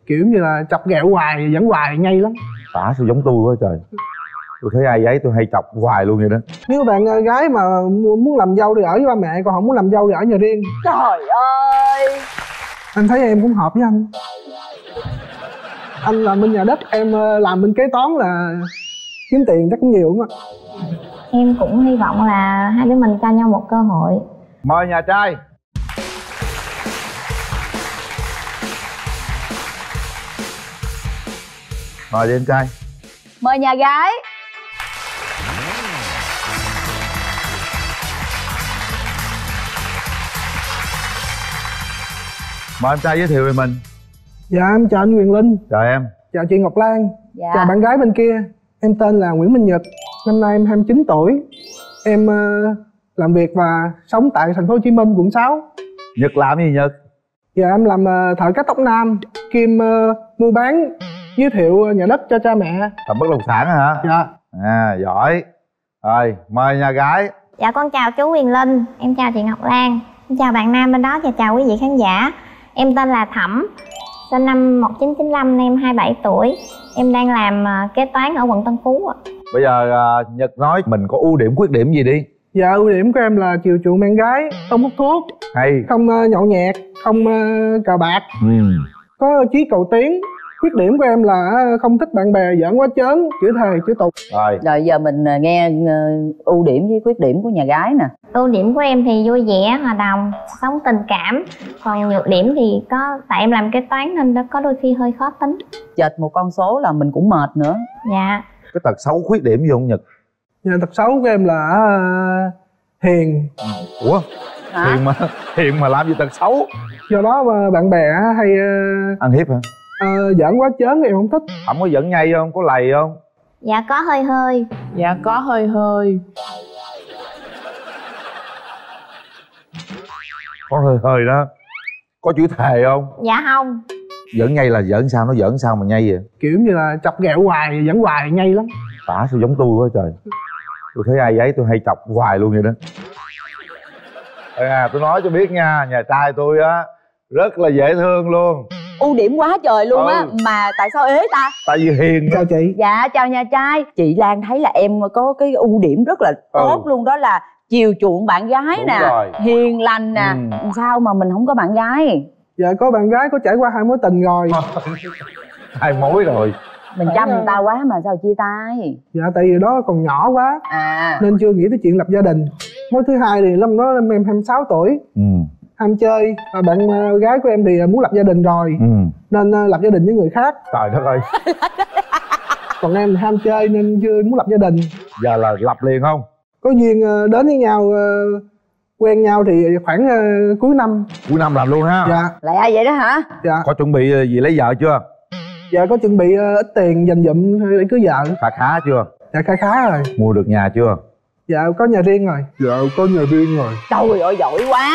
kiểu như là chọc ghẹo hoài dẫn hoài nhây lắm. Tả sao giống tôi quá trời. Tôi thấy ai giấy tôi hay chọc hoài luôn vậy đó. Nếu bạn gái mà muốn làm dâu thì ở với ba mẹ, còn không muốn làm dâu thì ở nhà riêng. Trời ơi, Anh thấy em cũng hợp với anh. Anh làm bên nhà đất, em làm bên kế toán là kiếm tiền chắc cũng nhiều lắm ạ. Em cũng hy vọng là hai đứa mình cho nhau một cơ hội. Mời nhà trai. Mời đi em trai. mời nhà gái. Mời em trai giới thiệu về mình. Dạ em chào anh Quyền Linh. Chào em. Chào chị Ngọc Lan. Dạ. Chào bạn gái bên kia. Em tên là Nguyễn Minh Nhật. Năm nay em 29 tuổi. Em làm việc và sống tại thành phố Hồ Chí Minh, quận 6. Nhật làm gì Nhật? Dạ em làm thợ cắt tóc nam, kiêm mua bán, giới thiệu nhà đất cho cha mẹ. Làm bất động sản hả? Dạ. À giỏi. Rồi mời nhà gái. Dạ con chào chú Quyền Linh, em chào chị Ngọc Lan, em chào bạn nam bên đó và chào quý vị khán giả. Em tên là Thẩm, sinh năm 1995, em 27 tuổi. Em đang làm kế toán ở quận Tân Phú ạ. Bây giờ Nhật nói mình có ưu điểm khuyết điểm gì đi. Dạ ưu điểm của em là chiều chuộng bạn gái, không hút thuốc, Hay. không nhậu nhẹt, không cờ bạc, có chí cầu tiến. Khuyết điểm của em là không thích bạn bè giỡn quá trớn, chửi thề chửi tục. Rồi. Rồi giờ mình nghe ưu điểm với khuyết điểm của nhà gái nè. Ưu điểm của em thì vui vẻ, hòa đồng, sống tình cảm. Còn nhược điểm thì có, tại em làm kế toán nên nó có đôi khi hơi khó tính. Chệch một con số là mình cũng mệt nữa. Dạ. Cái tật xấu khuyết điểm gì không Nhật? Dạ, tật xấu của em là hiền. Ủa? Hả? Hiền mà làm gì tật xấu? Do đó mà bạn bè hay Ăn hiếp hả? giỡn quá trớn em không thích. Không có dẫn nhây không? Có lầy không? Dạ có hơi hơi. Dạ có hơi hơi. Có hơi hơi đó. Có chữ thề không? Dạ không. Giỡn nhây là giỡn sao? Nó giỡn sao mà nhây vậy? Kiểu như là chọc ghẹo hoài dẫn hoài nhây lắm. Tả sao giống tôi quá trời. Tôi thấy ai giấy tôi hay chọc hoài luôn vậy đó. Tôi nói cho biết nha, nhà trai tôi á rất là dễ thương luôn. Ưu điểm quá trời luôn á. Mà tại sao ế ta? Tại vì hiền. Chào chị. Dạ chào nhà trai. Chị Lan thấy là em có cái ưu điểm rất là tốt luôn, đó là chiều chuộng bạn gái. Đúng nè rồi. Hiền lành nè. Sao mà mình không có bạn gái? Dạ có bạn gái, có trải qua 2 mối tình rồi. 2 mối rồi. Mình chăm người ta quá mà sao chia tay? Dạ tại vì đó còn nhỏ quá nên chưa nghĩ tới chuyện lập gia đình. Mối thứ hai thì năm đó em 26 tuổi, ham chơi. Bạn gái của em thì muốn lập gia đình rồi, nên lập gia đình với người khác. Trời đất ơi. Còn em thì ham chơi nên chưa muốn lập gia đình. Giờ là lập liền không? Có duyên đến với nhau, quen nhau thì khoảng cuối năm. Cuối năm làm luôn ha? Dạ. Lại ai vậy đó hả? Dạ. Có chuẩn bị gì lấy vợ chưa? Dạ có chuẩn bị ít tiền dành dụm để cưới vợ. Khá khá chưa? Dạ khá rồi. Mua được nhà chưa? Dạ có nhà riêng rồi. Dạ có nhà riêng rồi. Trời ơi giỏi quá.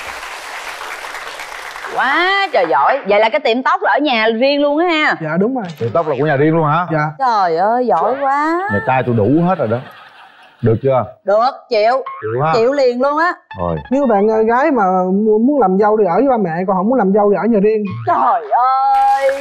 Quá trời giỏi. Vậy là cái tiệm tóc là ở nhà riêng luôn á ha? Dạ đúng rồi. Tiệm tóc là của nhà riêng luôn hả? Dạ. Trời ơi giỏi quá. Nhà trai tôi đủ hết rồi đó. Được chưa? Được, chịu. Chịu ha? Chịu liền luôn á. Rồi. Nếu bạn gái mà muốn làm dâu thì ở với ba mẹ, còn không muốn làm dâu thì ở nhà riêng. Trời ơi.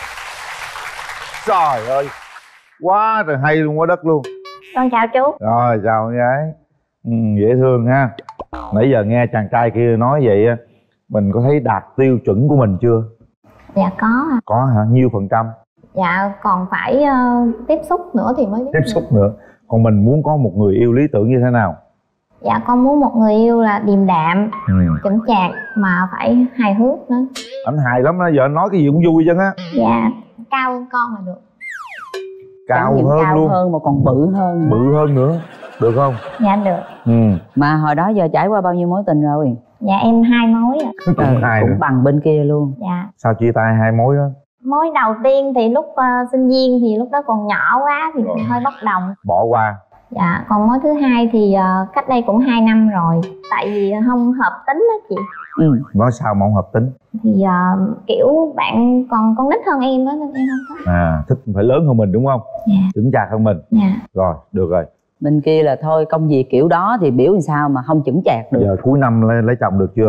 Trời ơi. Quá trời hay luôn, quá đất luôn. Con chào chú. Rồi chào con gái. Dễ thương ha. Nãy giờ nghe chàng trai kia nói vậy, mình có thấy đạt tiêu chuẩn của mình chưa? Dạ có ạ. Có hả? Nhiêu %? Dạ còn phải tiếp xúc nữa thì mới biết. Tiếp xúc nữa. Còn mình muốn có một người yêu lý tưởng như thế nào? Dạ con muốn một người yêu là điềm đạm, chững chạc mà phải hài hước nữa. Anh hài lắm đó, giờ anh nói cái gì cũng vui chứ á. Dạ cao hơn con là được. Cao Chẳng những hơn cao luôn. hơn mà còn bự hơn. Bự hơn nữa. Được không? Dạ được. Mà hồi đó giờ trải qua bao nhiêu mối tình rồi? Dạ em 2 mối ạ. Cũng hai cũng nữa. bằng bên kia luôn. Dạ. Sao chia tay 2 mối đó? Mối đầu tiên thì lúc sinh viên thì lúc đó còn nhỏ quá thì hơi bốc đồng. Bỏ qua. Dạ còn mối thứ hai thì cách đây cũng 2 năm rồi. Tại vì không hợp tính đó chị. Nói sao mà không hợp tính? Thì kiểu bạn còn con nít hơn em đó nên em không thích. Thích phải lớn hơn mình đúng không? Dạ. Chững chạc hơn mình. Dạ. Rồi, được rồi. Bên kia là thôi công việc kiểu đó thì biểu làm sao mà không chững chạc được. Giờ cuối năm lấy chồng được chưa?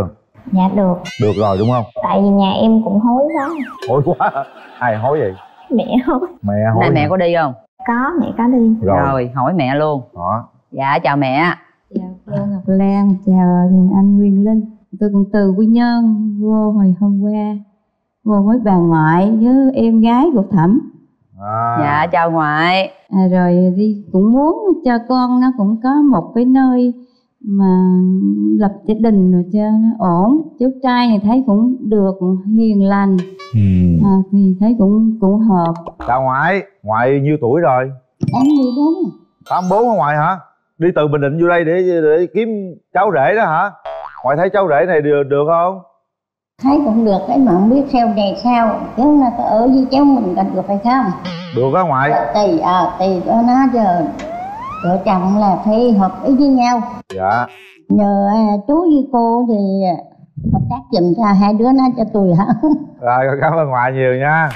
Dạ được. Được rồi đúng không? Tại vì nhà em cũng hối quá. Hối quá. Ai hối vậy? Mẹ hối. Mẹ hối. Này mẹ có đi không? Có, mẹ có đi. Rồi hỏi mẹ luôn. Đó. Dạ chào mẹ. Chào cô Ngọc Lan, chào anh Quyền Linh. Tôi cũng từ Quy Nhơn vô hồi hôm qua, vô với bà ngoại với em gái của Thẩm. Dạ chào ngoại. Rồi đi cũng muốn cho con nó cũng có một cái nơi mà lập gia đình rồi cho nó ổn. Cháu trai này thấy cũng được, cũng hiền lành, thì thấy cũng hợp. Chào ngoại. Ngoại nhiêu tuổi rồi? 84. 84 hả ngoại hả? Đi từ Bình Định vô đây để kiếm cháu rể đó hả? Ngoại thấy cháu rể này được không? Thấy cũng được đấy, mà không biết theo này sao chứ là có ở với cháu mình có được hay không? Được á ngoại. Tùy đó nó giờ vợ chồng là phải hợp ý với nhau. Dạ. Nhờ chú với cô thì hợp tác giùm cho hai đứa nó cho tôi hả? Rồi cảm ơn ngoại nhiều nha.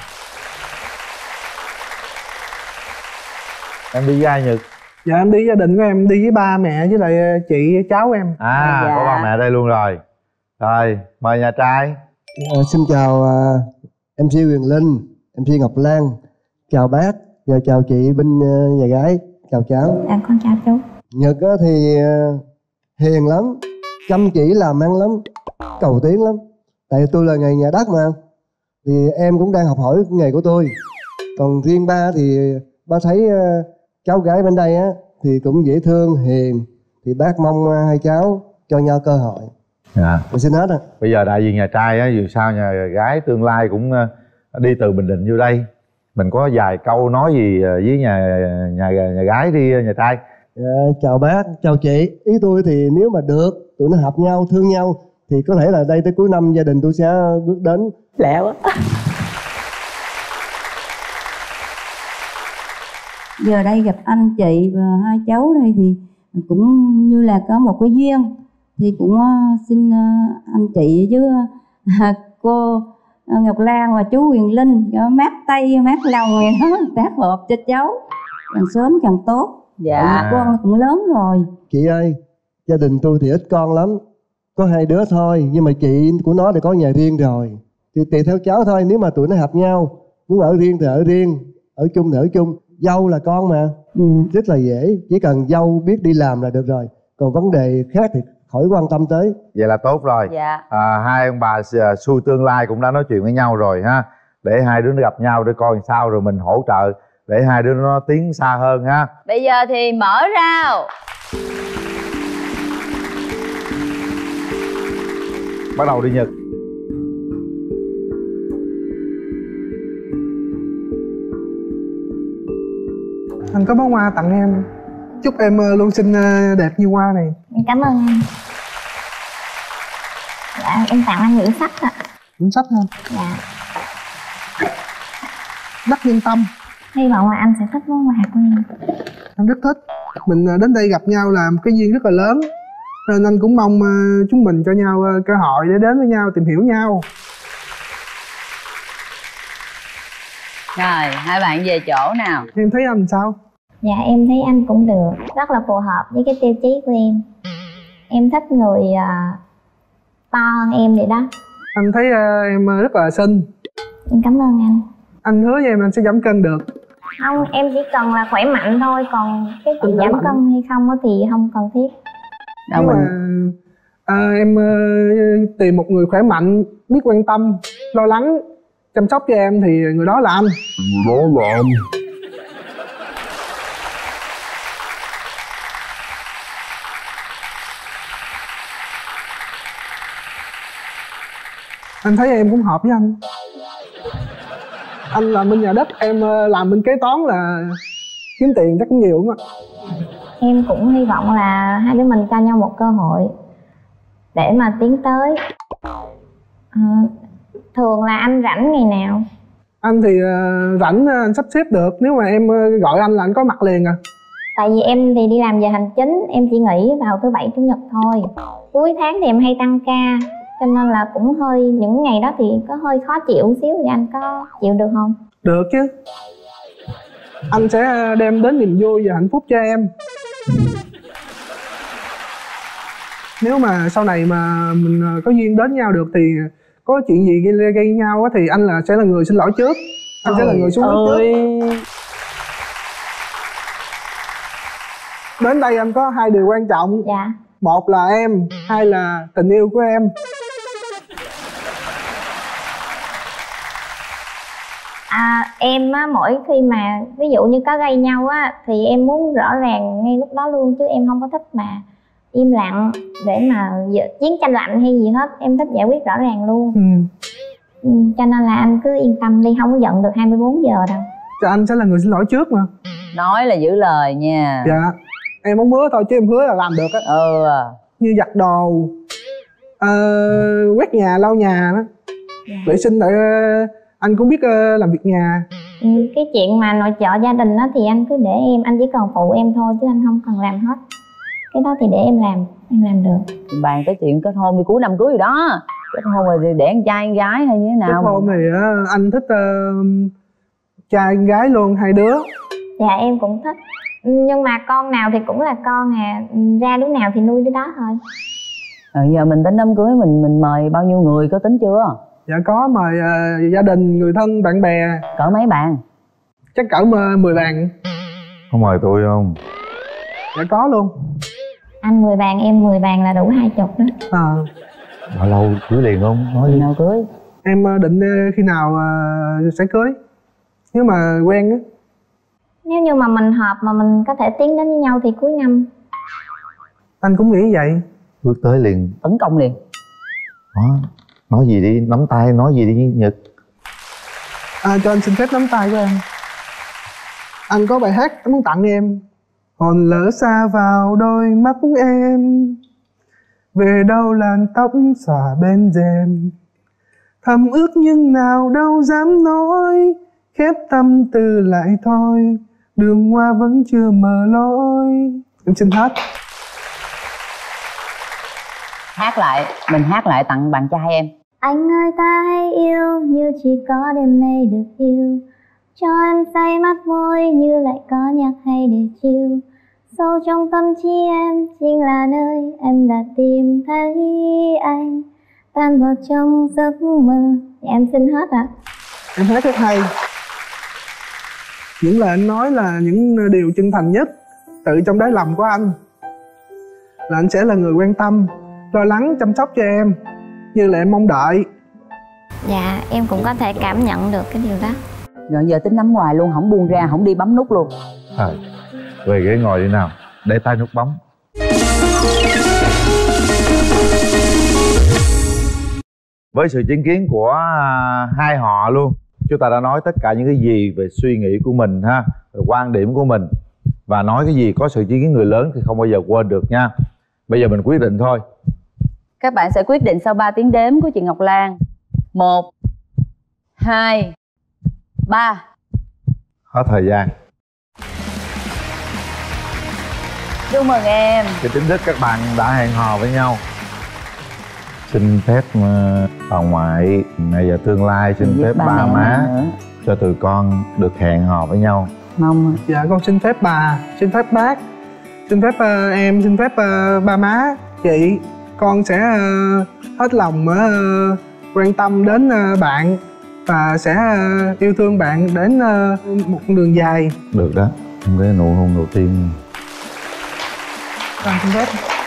Em đi với ai Nhật? Dạ em đi với gia đình của em, đi với ba mẹ với lại chị cháu em. Dạ. Có ba mẹ đây luôn rồi. Rồi mời nhà trai. Xin chào MC Quyền Linh, MC Ngọc Lan, chào bác và chào chị bên nhà gái, chào cháu. Dạ con chào chú. Nhật thì hiền lắm, chăm chỉ làm ăn lắm, cầu tiến lắm. Tại tôi là nghề nhà đất mà, thì em cũng đang học hỏi nghề của tôi. Còn riêng ba thì ba thấy cháu gái bên đây á thì cũng dễ thương, hiền, thì bác mong hai cháu cho nhau cơ hội. Dạ. Mình xin hết. Bây giờ đại diện nhà trai á, dù sao nhà gái tương lai cũng đi từ Bình Định vô đây, mình có vài câu nói gì với nhà gái đi nhà trai. Chào bác, chào chị. Ý tôi thì nếu mà được, tụi nó hợp nhau, thương nhau thì có thể là đây tới cuối năm gia đình tôi sẽ bước đến. Lẹ quá. Giờ đây gặp anh chị và hai cháu đây thì cũng như là có một cái duyên, thì cũng xin anh chị với cô Ngọc Lan và chú Quyền Linh mát tay mát lòng này đó, tác hợp cho cháu càng sớm càng tốt. Dạ. Con cũng lớn rồi. Chị ơi, gia đình tôi thì ít con lắm, có hai đứa thôi, nhưng mà chị của nó thì có nhà riêng rồi, thì tùy theo cháu thôi. Nếu mà tụi nó hợp nhau, muốn ở riêng thì ở riêng, ở chung thì ở chung. Dâu là con mà, rất là dễ, chỉ cần dâu biết đi làm là được rồi. Còn vấn đề khác thì khỏi quan tâm tới. Vậy là tốt rồi. Dạ. Hai ông bà xui tương lai cũng đã nói chuyện với nhau rồi ha, để hai đứa nó gặp nhau để coi sao rồi mình hỗ trợ để hai đứa nó tiến xa hơn ha. Bây giờ thì mở rào. Bắt đầu đi Nhật. Anh có món hoa tặng em, chúc em luôn xinh đẹp như hoa này. Cảm ơn anh. Dạ em tặng anh quyển sách ạ. Quyển sách hả? Dạ. Đắc Nhân Tâm. Hy vọng là anh sẽ thích món quà của em. Anh rất thích. Mình đến đây gặp nhau là một cái duyên rất là lớn, nên anh cũng mong chúng mình cho nhau cơ hội để đến với nhau, tìm hiểu nhau. Rồi hai bạn về chỗ nào. Em thấy anh sao? Dạ em thấy anh cũng được, rất là phù hợp với cái tiêu chí của em. Em thích người to hơn em vậy đó. Anh thấy em rất là xinh. Em cảm ơn anh. Anh hứa với em anh sẽ giảm cân được. Không, em chỉ cần là khỏe mạnh thôi, còn cái chuyện giảm cân hay không thì không cần thiết. Đâu Nếu mình mà em tìm một người khỏe mạnh, biết quan tâm, lo lắng, chăm sóc cho em thì người đó là anh. Anh thấy em cũng hợp với anh. Anh làm bên nhà đất, em làm bên kế toán là kiếm tiền chắc cũng nhiều lắm ạ. Em cũng hy vọng là hai đứa mình cho nhau một cơ hội để mà tiến tới. Thường là anh rảnh ngày nào? Anh thì rảnh anh sắp xếp được, nếu mà em gọi anh là anh có mặt liền à. Tại vì em thì đi làm giờ hành chính, em chỉ nghỉ vào thứ bảy chủ nhật thôi. Cuối tháng thì em hay tăng ca, cho nên là cũng hơi, những ngày đó thì có hơi khó chịu xíu, thì anh có chịu được không? Được chứ. Anh sẽ đem đến niềm vui và hạnh phúc cho em. Nếu mà sau này mà mình có duyên đến nhau được thì có chuyện gì gây nhau á thì anh sẽ là người xin lỗi trước. Anh sẽ là người xuống nước trước. Đến đây anh có 2 điều quan trọng. Dạ. Một là em, 2 là tình yêu của em. Em á, mỗi khi mà ví dụ như có gây nhau á thì em muốn rõ ràng ngay lúc đó luôn, chứ em không có thích mà im lặng để mà chiến tranh lạnh hay gì hết. Em thích giải quyết rõ ràng luôn. Cho nên là anh cứ yên tâm đi, không có giận được 24 giờ đâu. Cho anh sẽ là người xin lỗi trước mà. Nói là giữ lời nha. Dạ. Em không hứa thôi chứ em hứa là làm được á. Như giặt đồ, quét nhà, lau nhà đó, vệ sinh tại anh cũng biết làm việc nhà. Cái chuyện mà nội trợ gia đình đó thì anh cứ để em, anh chỉ cần phụ em thôi chứ anh không cần làm hết. Cái đó thì để em làm được. Bàn tới chuyện kết hôn đi, cuối năm cưới rồi đó. Kết hôn rồi thì để con trai con gái hay như thế nào? Kết hôn thì anh thích trai con gái luôn, 2 đứa. Dạ em cũng thích. Nhưng mà con nào thì cũng là con à, ra đứa nào thì nuôi đứa đó thôi. Giờ mình tính đám cưới mình mời bao nhiêu người, có tính chưa? Dạ có, mời gia đình, người thân, bạn bè. Cỡ mấy bàn? Chắc cỡ 10 bàn. Có mời tôi không? Dạ có luôn. Anh 10 bàn, em 10 bàn là đủ 20 đó. Bao lâu cưới liền không? Nói khi nào cưới? Em định khi nào sẽ cưới. Nếu mà quen á. Nếu như mà mình hợp mà mình có thể tiến đến với nhau thì cuối năm. Anh cũng nghĩ vậy. Bước tới liền tấn công liền. Đó. Nói gì đi, nắm tay, nói gì đi Nhật. Cho anh xin phép nắm tay của em. Anh có bài hát muốn tặng em. Hồn lỡ xa vào đôi mắt em, về đâu làn tóc xõa bên rèm, thầm ước nhưng nào đâu dám nói, khép tâm tư lại thôi, đường hoa vẫn chưa mở lối. Em xin hết. Hát lại, mình hát lại tặng bạn trai em. Anh ơi ta hay yêu như chỉ có đêm nay được yêu, cho em say mắt môi như lại có nhạc hay để chill. Sâu trong tâm trí em chính là nơi em đã tìm thấy anh, tan vào trong giấc mơ. Em xin hết ạ. Em hát rất hay. Những lời anh nói là những điều chân thành nhất tự trong đáy lòng của anh, là anh sẽ là người quan tâm, lo lắng, chăm sóc cho em như là em mong đợi. Dạ em cũng có thể cảm nhận được cái điều đó. Rồi giờ tính nắm hoài luôn, không buông ra, không đi bấm nút luôn. Về ghế ngồi đi nào, để tay nút bấm. Với sự chứng kiến của hai họ luôn, chúng ta đã nói tất cả những cái gì về suy nghĩ của mình ha, về quan điểm của mình. Và nói cái gì có sự chứng kiến người lớn thì không bao giờ quên được nha. Bây giờ mình quyết định thôi. Các bạn sẽ quyết định sau 3 tiếng đếm của chị Ngọc Lan. 1 2 3. Hết thời gian. Chúc mừng em. Thì chính thức các bạn đã hẹn hò với nhau. Xin phép bà ngoại, mẹ và tương lai, xin phép ba má cho tụi con được hẹn hò với nhau. Mong. Dạ con xin phép bà, xin phép bác, xin phép em, xin phép ba má, chị. Con sẽ hết lòng quan tâm đến bạn và sẽ yêu thương bạn đến một đường dài. Được đó, cái nụ hôn đầu tiên. Con xin phép.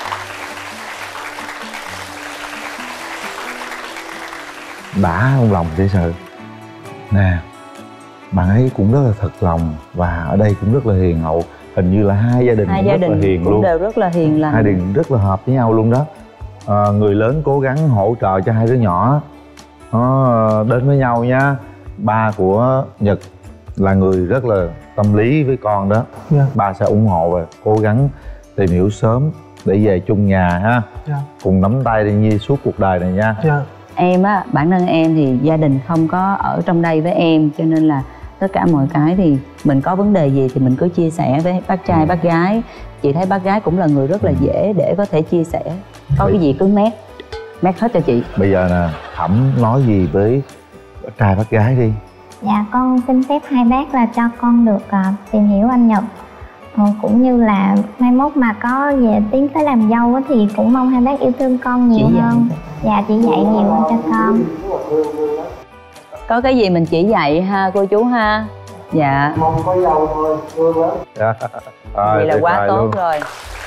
Đã không lòng dễ sợ. Nè, bạn ấy cũng rất là thật lòng và ở đây cũng rất là hiền hậu. Hình như là hai gia đình rất là hiền luôn, đều rất là hiền lành. Hai gia đình rất là hợp với nhau luôn đó. Người lớn cố gắng hỗ trợ cho hai đứa nhỏ đến với nhau nha. Ba của Nhật là người rất là tâm lý với con đó. Ba sẽ ủng hộ và cố gắng tìm hiểu sớm để về chung nhà ha. Cùng nắm tay đi Nhi suốt cuộc đời này nha. Em á, bản thân em thì gia đình không có ở trong đây với em, cho nên là tất cả mọi cái thì mình có vấn đề gì thì mình cứ chia sẻ với bác trai bác gái. Chị thấy bác gái cũng là người rất là dễ để có thể chia sẻ. Có cái gì cứ mét hết cho chị. Bây giờ nè, Thẩm nói gì với bác trai bác gái đi. Dạ con xin phép hai bác là cho con được tìm hiểu anh Nhật. Cũng như là mai mốt mà có về tiến tới làm dâu á thì cũng mong hai bác yêu thương con nhiều hơn. Dạ, chỉ dạy nhiều hơn cho con. Có cái gì mình chỉ dạy ha cô chú ha. Dạ. Mong có dâu thôi, thương lắm. Vậy là quá tốt rồi.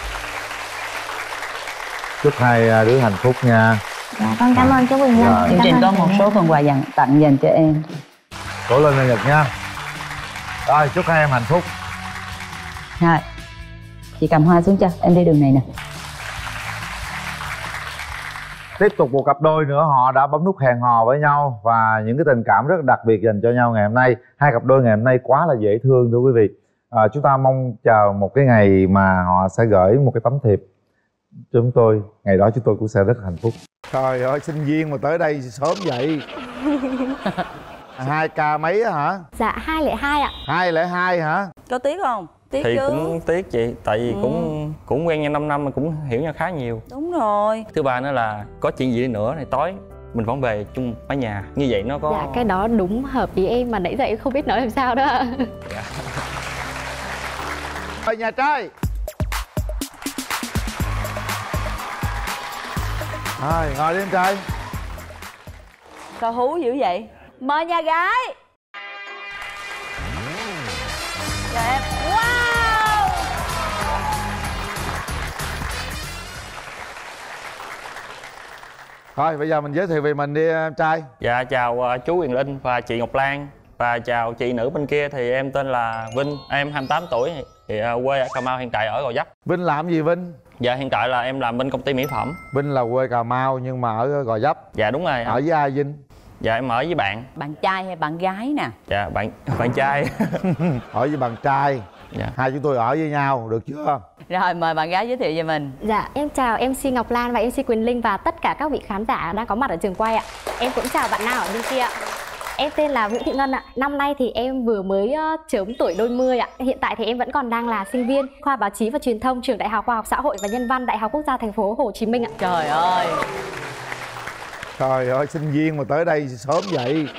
Chúc hai đứa hạnh phúc nha. Dạ, con cảm ơn chú Quyền Linh. Chương trình có một số phần quà tặng dành cho em. Cố lên nha Nhật nha. Rồi, chúc hai em hạnh phúc. Rồi, chị cầm hoa xuống cho em đi đường này nè. Tiếp tục một cặp đôi nữa, họ đã bấm nút hẹn hò với nhau và những cái tình cảm rất đặc biệt dành cho nhau ngày hôm nay. Hai cặp đôi ngày hôm nay quá là dễ thương thưa quý vị. Chúng ta mong chờ một cái ngày mà họ sẽ gửi một cái tấm thiệp cho chúng tôi. Ngày đó chúng tôi cũng sẽ rất hạnh phúc. Trời ơi, sinh viên mà tới đây sớm vậy. 2K mấy á hả? Dạ 202 ạ. 202 hả? Có tiếc không? Tiếc thì chứ. cũng tiếc chị, tại vì cũng quen nhau 5 năm mà cũng hiểu nhau khá nhiều. Đúng rồi. Thứ ba nữa là có chuyện gì đi nữa này tối mình vẫn về chung mái nhà, như vậy nó có. Dạ cái đó đúng hợp ý em mà nãy giờ em không biết nói làm sao đó. Dạ. Mời nhà trai. Rồi, ngồi đi em trai. Sao hú dữ vậy? Mời nhà gái. Đẹp. Wow. Thôi bây giờ mình giới thiệu về mình đi em trai. Dạ chào chú Quyền Linh và chị Ngọc Lan. Và chào chị nữ bên kia, thì em tên là Vinh, em 28 tuổi, thì quê ở Cà Mau, hiện tại ở Gò Vấp. Vinh làm gì Vinh? Dạ hiện tại là em làm bên công ty mỹ phẩm. Vinh là quê Cà Mau nhưng mà ở Gò Vấp. Dạ đúng rồi. Ở với ai Vinh? Dạ em ở với bạn. Bạn trai hay bạn gái nè? Dạ bạn trai. Ở với bạn trai. Dạ. Hai chúng tôi ở với nhau, được chưa? Rồi mời bạn gái giới thiệu về mình. Dạ em chào MC Ngọc Lan và MC Quyền Linh và tất cả các vị khán giả đang có mặt ở trường quay ạ. Em cũng chào bạn nào ở bên kia ạ. Em tên là Vũ Thị Ngân ạ. Năm nay thì em vừa mới chớm tuổi đôi mươi ạ. Hiện tại thì em vẫn còn đang là sinh viên khoa báo chí và truyền thông, trường Đại học Khoa học Xã hội và Nhân văn, Đại học Quốc gia Thành phố Hồ Chí Minh ạ. Trời ơi. Trời ơi, sinh viên mà tới đây sớm vậy.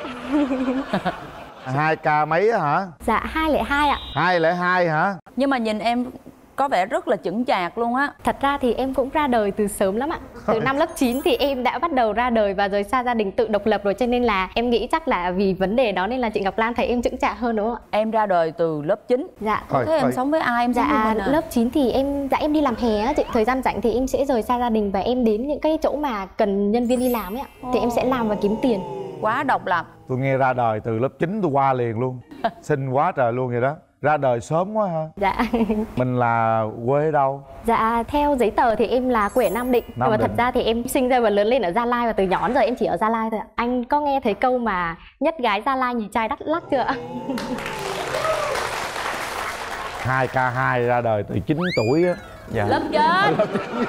2K mấy á hả? Dạ 202 ạ. 202 hả? Nhưng mà nhìn em có vẻ rất là chững chạc luôn á. Thật ra thì em cũng ra đời từ sớm lắm ạ. Từ năm lớp 9 thì em đã bắt đầu ra đời và rồi xa gia đình tự độc lập rồi, cho nên là em nghĩ chắc là vì vấn đề đó nên là chị Ngọc Lan thấy em chững chạc hơn đúng không ạ? Em ra đời từ lớp 9. Dạ. Thế em sống với ai? Em sống với mình à? Lớp 9 thì em đi làm hè á chị. Thời gian rảnh thì em sẽ rời xa gia đình và em đến những cái chỗ mà cần nhân viên đi làm ấy ạ. Thì em sẽ làm và kiếm tiền. Quá độc lập. Tôi nghe ra đời từ lớp 9 tôi qua liền luôn. Xinh quá trời luôn vậy đó. Ra đời sớm quá ha. Dạ. Mình là quê ở đâu? Dạ theo giấy tờ thì em là quê ở Nam Định. Nhưng mà thật ra thì em sinh ra và lớn lên ở Gia Lai và từ nhỏ đến giờ em chỉ ở Gia Lai thôi ạ. Anh có nghe thấy câu mà nhất gái Gia Lai nhì trai Đắk Lắk chưa ạ? 2K2 ra đời từ 9 tuổi á. Dạ. Lớp trên.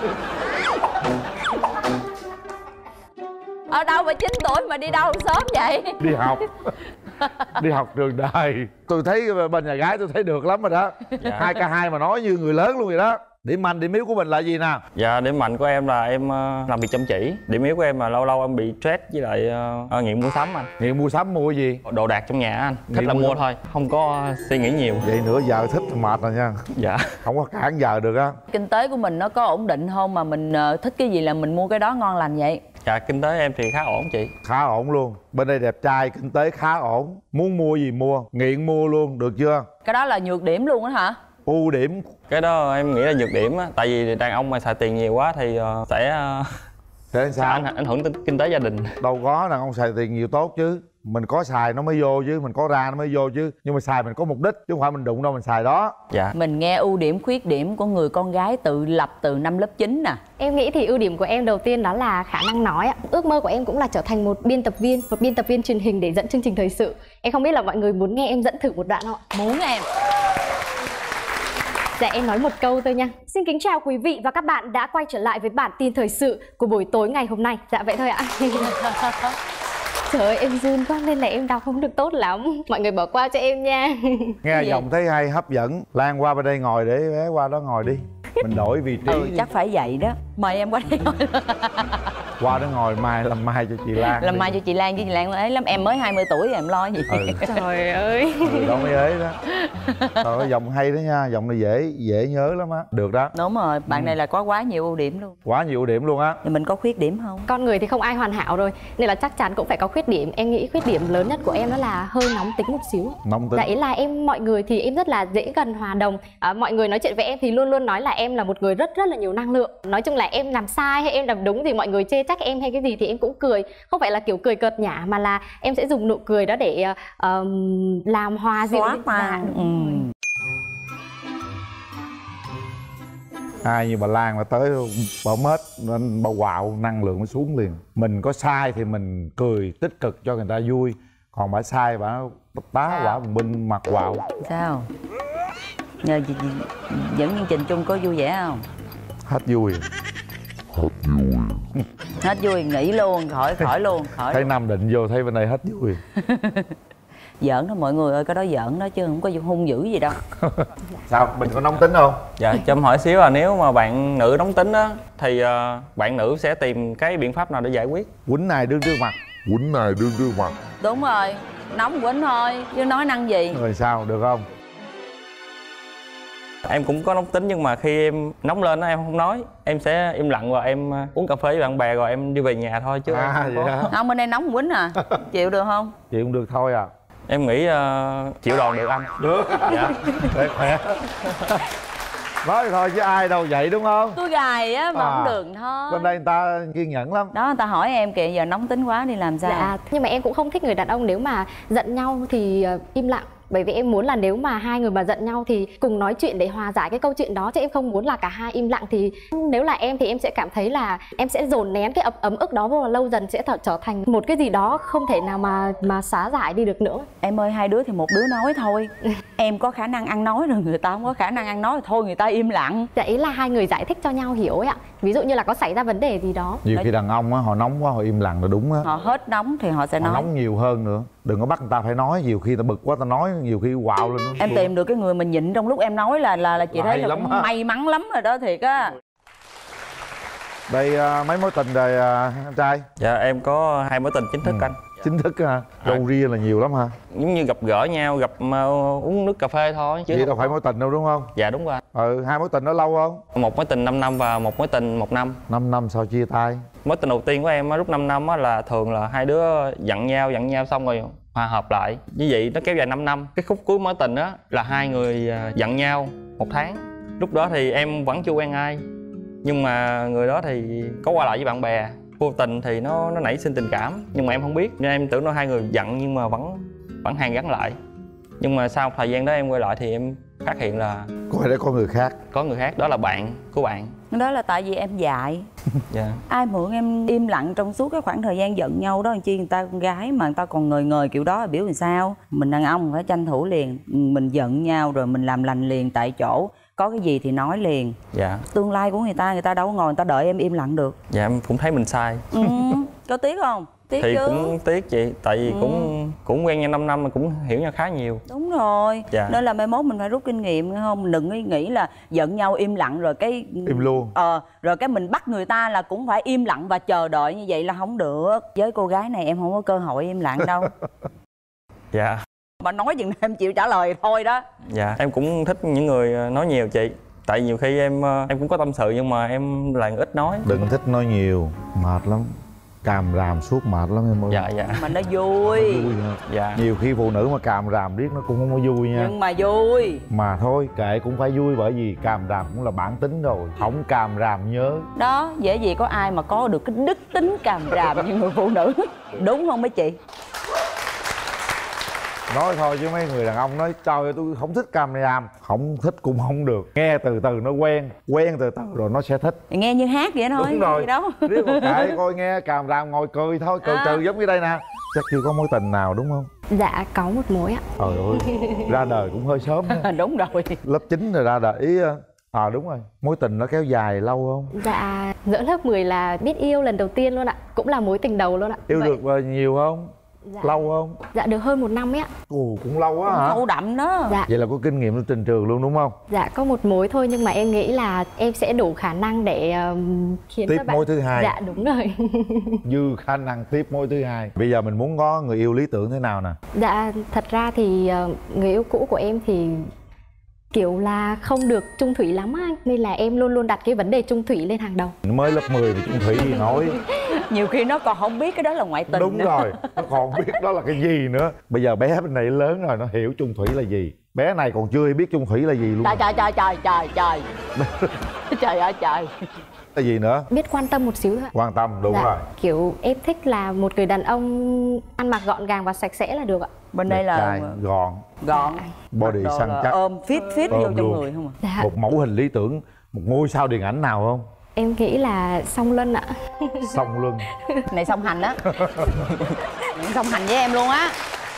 Ở đâu mà 9 tuổi mà đi đâu sớm vậy? Đi học. Đi học trường đời. Tôi thấy bên nhà gái tôi thấy được lắm rồi đó. Dạ. 2K2 mà nói như người lớn luôn vậy đó. Điểm mạnh, điểm yếu của mình là gì nào? Dạ điểm mạnh của em là em làm việc chăm chỉ. Điểm yếu của em là lâu lâu em bị stress với lại nghiện mua sắm anh. Nghiện mua sắm mua gì? Đồ đạc trong nhà anh. Thích Nghiện là mua mua thôi, không có suy nghĩ nhiều. Vậy nữa giờ thích thì mệt rồi nha. Dạ. Không có cản giờ được á. Kinh tế của mình nó có ổn định không mà mình thích cái gì là mình mua cái đó ngon lành vậy? Dạ kinh tế em thì khá ổn chị. Khá ổn luôn. Bên đây đẹp trai, kinh tế khá ổn. Muốn mua gì mua, nghiện mua luôn, được chưa? Cái đó là nhược điểm luôn á hả? Ưu điểm. Cái đó em nghĩ là nhược điểm á. Tại vì đàn ông mà xài tiền nhiều quá thì sẽ sao? ảnh hưởng đến kinh tế gia đình. Đâu có, đàn ông xài tiền nhiều tốt chứ. Mình có xài nó mới vô chứ, mình có ra nó mới vô chứ. Nhưng mà xài mình có mục đích chứ không phải mình đụng đâu mình xài đó. Dạ. Mình nghe ưu điểm khuyết điểm của người con gái tự lập từ năm lớp 9 nè. Em nghĩ thì ưu điểm của em đầu tiên đó là khả năng nói ạ. Ước mơ của em cũng là trở thành một biên tập viên truyền hình để dẫn chương trình thời sự. Em không biết là mọi người muốn nghe em dẫn thử một đoạn không ạ? Muốn em. Dạ em nói một câu thôi nha. Xin kính chào quý vị và các bạn đã quay trở lại với bản tin thời sự của buổi tối ngày hôm nay. Dạ vậy thôi ạ. Trời ơi em run quá nên là em đọc không được tốt lắm. Mọi người bỏ qua cho em nha. Nghe giọng thấy hay, hấp dẫn. Lan qua bên đây ngồi để bé qua đó ngồi đi. Mình đổi vị trí đi. Chắc phải vậy đó. Mời em qua đây ngồi. Qua đó ngồi mai làm mai cho chị Lan. Làm mai cho chị Lan chứ chị Lan ấy lắm. Em mới 20 tuổi rồi em lo gì. Trời ơi. Đó mới ế đó. Trời, giọng hay đó nha, giọng này dễ nhớ lắm á. Được đó. Đúng rồi, bạn này là có quá nhiều ưu điểm luôn. Quá nhiều ưu điểm luôn á. Thì mình có khuyết điểm không? Con người thì không ai hoàn hảo rồi, nên là chắc chắn cũng phải có khuyết điểm. Em nghĩ khuyết điểm lớn nhất của em đó là hơi nóng tính một xíu. Nóng tính. Đấy là mọi người thì em rất là dễ gần hòa đồng. Mọi người nói chuyện với em thì luôn luôn nói là em là một người rất là nhiều năng lượng. Nói chung là em làm sai hay em làm đúng thì mọi người chê trách em hay cái gì thì em cũng cười. Không phải là kiểu cười cợt nhả mà là em sẽ dùng nụ cười đó để làm hòa dịu những mà. Ai như bà Lan mà tới bỏ mết nên bà quạo năng lượng nó xuống liền. Mình có sai thì mình cười tích cực cho người ta vui, còn bà sai bà tá quả bùng binh mặt quạo. Sao? Nhờ dẫn chương trình chung có vui vẻ không? Hết vui. Hết vui nghỉ luôn, khỏi luôn. Thấy Nam Định vô thấy bên đây hết vui. Giỡn đó mọi người ơi, cái đó giỡn đó chứ không có hung dữ gì đâu. Sao, mình có nóng tính không? Dạ, cho em hỏi xíu là nếu mà bạn nữ nóng tính á thì bạn nữ sẽ tìm cái biện pháp nào để giải quyết? Quýnh này đương trước mặt. Đúng rồi, nóng quýnh thôi chứ nói năng gì. Rồi sao, được không? Em cũng có nóng tính nhưng mà khi em nóng lên á em không nói, em sẽ im lặng và em uống cà phê với bạn bè rồi em đi về nhà thôi chứ em không có. Không, bên đây nóng quýnh à. Chịu được không? Chịu không được thôi à. Em nghĩ chịu đòn được anh. Được. Dạ. Để khỏe. Nói thôi chứ ai đâu vậy đúng không? Tôi gài á mà không được thôi. Bên đây người ta kiên nhẫn lắm. Đó, người ta hỏi em kìa, giờ nóng tính quá đi làm sao? Dạ, nhưng mà em cũng không thích người đàn ông nếu mà giận nhau thì im lặng. Bởi vì em muốn là nếu mà hai người mà giận nhau thì cùng nói chuyện để hòa giải cái câu chuyện đó, chứ em không muốn là cả hai im lặng. Thì nếu là em thì em sẽ cảm thấy là em sẽ dồn nén cái ấm ức đó và lâu dần sẽ trở thành một cái gì đó không thể nào mà xá giải đi được nữa. Em ơi, hai đứa thì một đứa nói thôi. Em có khả năng ăn nói rồi người ta không có khả năng ăn nói, thôi người ta im lặng. Dạ, ý là hai người giải thích cho nhau hiểu ấy ạ. Ví dụ như là có xảy ra vấn đề gì đó. Nhiều khi đàn ông á, họ nóng quá họ im lặng là đúng á. Họ hết nóng thì họ sẽ nói. Nóng nhiều hơn nữa. Đừng có bắt người ta phải nói, nhiều khi ta bực quá ta nói, nhiều khi quạo lên. Em tìm được cái người mình nhịn trong lúc em nói là chị thấy là cũng may mắn lắm rồi đó, thiệt á. Đây mấy mối tình rồi anh trai? Dạ em có 2 mối tình chính thức anh. Chính thức hả? Râu ria là nhiều lắm hả? Giống như gặp gỡ nhau, gặp uống nước cà phê thôi chứ vậy đâu phải mối tình đâu đúng không? Dạ đúng rồi. 2 mối tình đó lâu không? Một mối tình 5 năm và một mối tình 1 năm. 5 năm sao chia tay? Mối tình đầu tiên của em lúc 5 năm là thường là hai đứa giận nhau xong rồi hòa hợp lại. Như vậy nó kéo dài 5 năm. Cái khúc cuối mối tình á là hai người giận nhau 1 tháng. Lúc đó thì em vẫn chưa quen ai, nhưng mà người đó thì có qua lại với bạn bè, vô tình thì nó nảy sinh tình cảm, nhưng mà em không biết nên em tưởng nó hai người giận nhưng mà vẫn hàn gắn lại. Nhưng mà sau một thời gian đó em quay lại thì em phát hiện là có người khác. Có người khác, đó là bạn của bạn. Đó là tại vì em dại. Dạ. Ai mượn em im lặng trong suốt cái khoảng thời gian giận nhau đó, làm chi người ta con gái mà người ta còn ngời kiểu đó là biểu làm sao? Mình đàn ông phải tranh thủ liền, mình giận nhau rồi mình làm lành liền tại chỗ. Có cái gì thì nói liền. Dạ. Tương lai của người ta đâu có ngồi người ta đợi em im lặng được. Dạ em cũng thấy mình sai. Có tiếc không? Tiếc thì chứ. Cũng tiếc chị, tại vì cũng quen nhau 5 năm mà cũng hiểu nhau khá nhiều. Đúng rồi. Dạ. Nên là mai mốt mình phải rút kinh nghiệm không? Mình đừng nghĩ là giận nhau im lặng rồi cái im luôn. Rồi cái mình bắt người ta là cũng phải im lặng và chờ đợi, như vậy là không được. Với cô gái này em không có cơ hội im lặng đâu. Dạ. Mà nói chừng nào em chịu trả lời thôi đó. Dạ em cũng thích những người nói nhiều chị. Tại nhiều khi em cũng có tâm sự nhưng mà em là người ít nói. Đừng thích nói nhiều, mệt lắm. Càm ràm suốt mệt lắm em ơi. Dạ dạ. Mà nó vui. Dạ. Nhiều khi phụ nữ mà càm ràm riết nó cũng không có vui nha. Nhưng mà vui. Mà thôi kệ cũng phải vui, bởi vì càm ràm cũng là bản tính rồi. Không càm ràm nhớ. Đó, dễ gì có ai mà có được cái đức tính càm ràm như người phụ nữ. Đúng không mấy chị? Nói thôi chứ mấy người đàn ông nói trời ơi tôi không thích càm ràm. Không thích cũng không được. Nghe từ từ nó quen từ từ rồi nó sẽ thích. Nghe như hát vậy thôi. Đúng rồi. Gì đâu. Riết một kệ coi nghe càm ràm ngồi cười thôi, cười trừ giống như đây nè. Chắc chưa có mối tình nào đúng không? Dạ có một mối ạ. Trời ơi, ra đời cũng hơi sớm. Đúng rồi. Lớp 9 rồi ra đời ý. Đúng rồi. Mối tình nó kéo dài lâu không? Dạ giữa lớp 10 là biết yêu lần đầu tiên luôn ạ. Cũng là mối tình đầu luôn ạ. Yêu được nhiều không? Dạ. Lâu không? Dạ được hơn 1 năm ấy ạ. Ồ, cũng lâu quá hả? Sâu đậm đó. Dạ. Vậy là có kinh nghiệm trên trường luôn đúng không? Dạ có một mối thôi, nhưng mà em nghĩ là em sẽ đủ khả năng để khiến Tiếp các bạn... mối thứ hai. Dạ đúng rồi. Dư khả năng tiếp mối thứ hai. Bây giờ mình muốn có người yêu lý tưởng thế nào nè? Dạ thật ra thì người yêu cũ của em thì kiểu là không được chung thủy lắm anh, nên là em luôn luôn đặt cái vấn đề chung thủy lên hàng đầu. Nó mới lớp 10 thì chung thủy gì nói. Nhiều khi nó còn không biết cái đó là ngoại tình. Đúng nữa. rồi, nó còn không biết đó là cái gì nữa. Bây giờ bé bên này lớn rồi, nó hiểu chung thủy là gì. Bé này còn chưa biết chung thủy là gì luôn. Trời trời ơi trời. Cái gì nữa? Biết quan tâm một xíu thôi ạ. Quan tâm, đúng rồi. Kiểu em thích là một người đàn ông ăn mặc gọn gàng và sạch sẽ là được ạ. Bên đây là trai, gọn, body Đồ săn là chắc, ôm fit vô ôm trong luôn. người không à? Dạ. Một mẫu hình lý tưởng, một ngôi sao điện ảnh nào không? Em nghĩ là Song Luân ạ. Song Luân. Này song hành á. Song hành với em luôn á.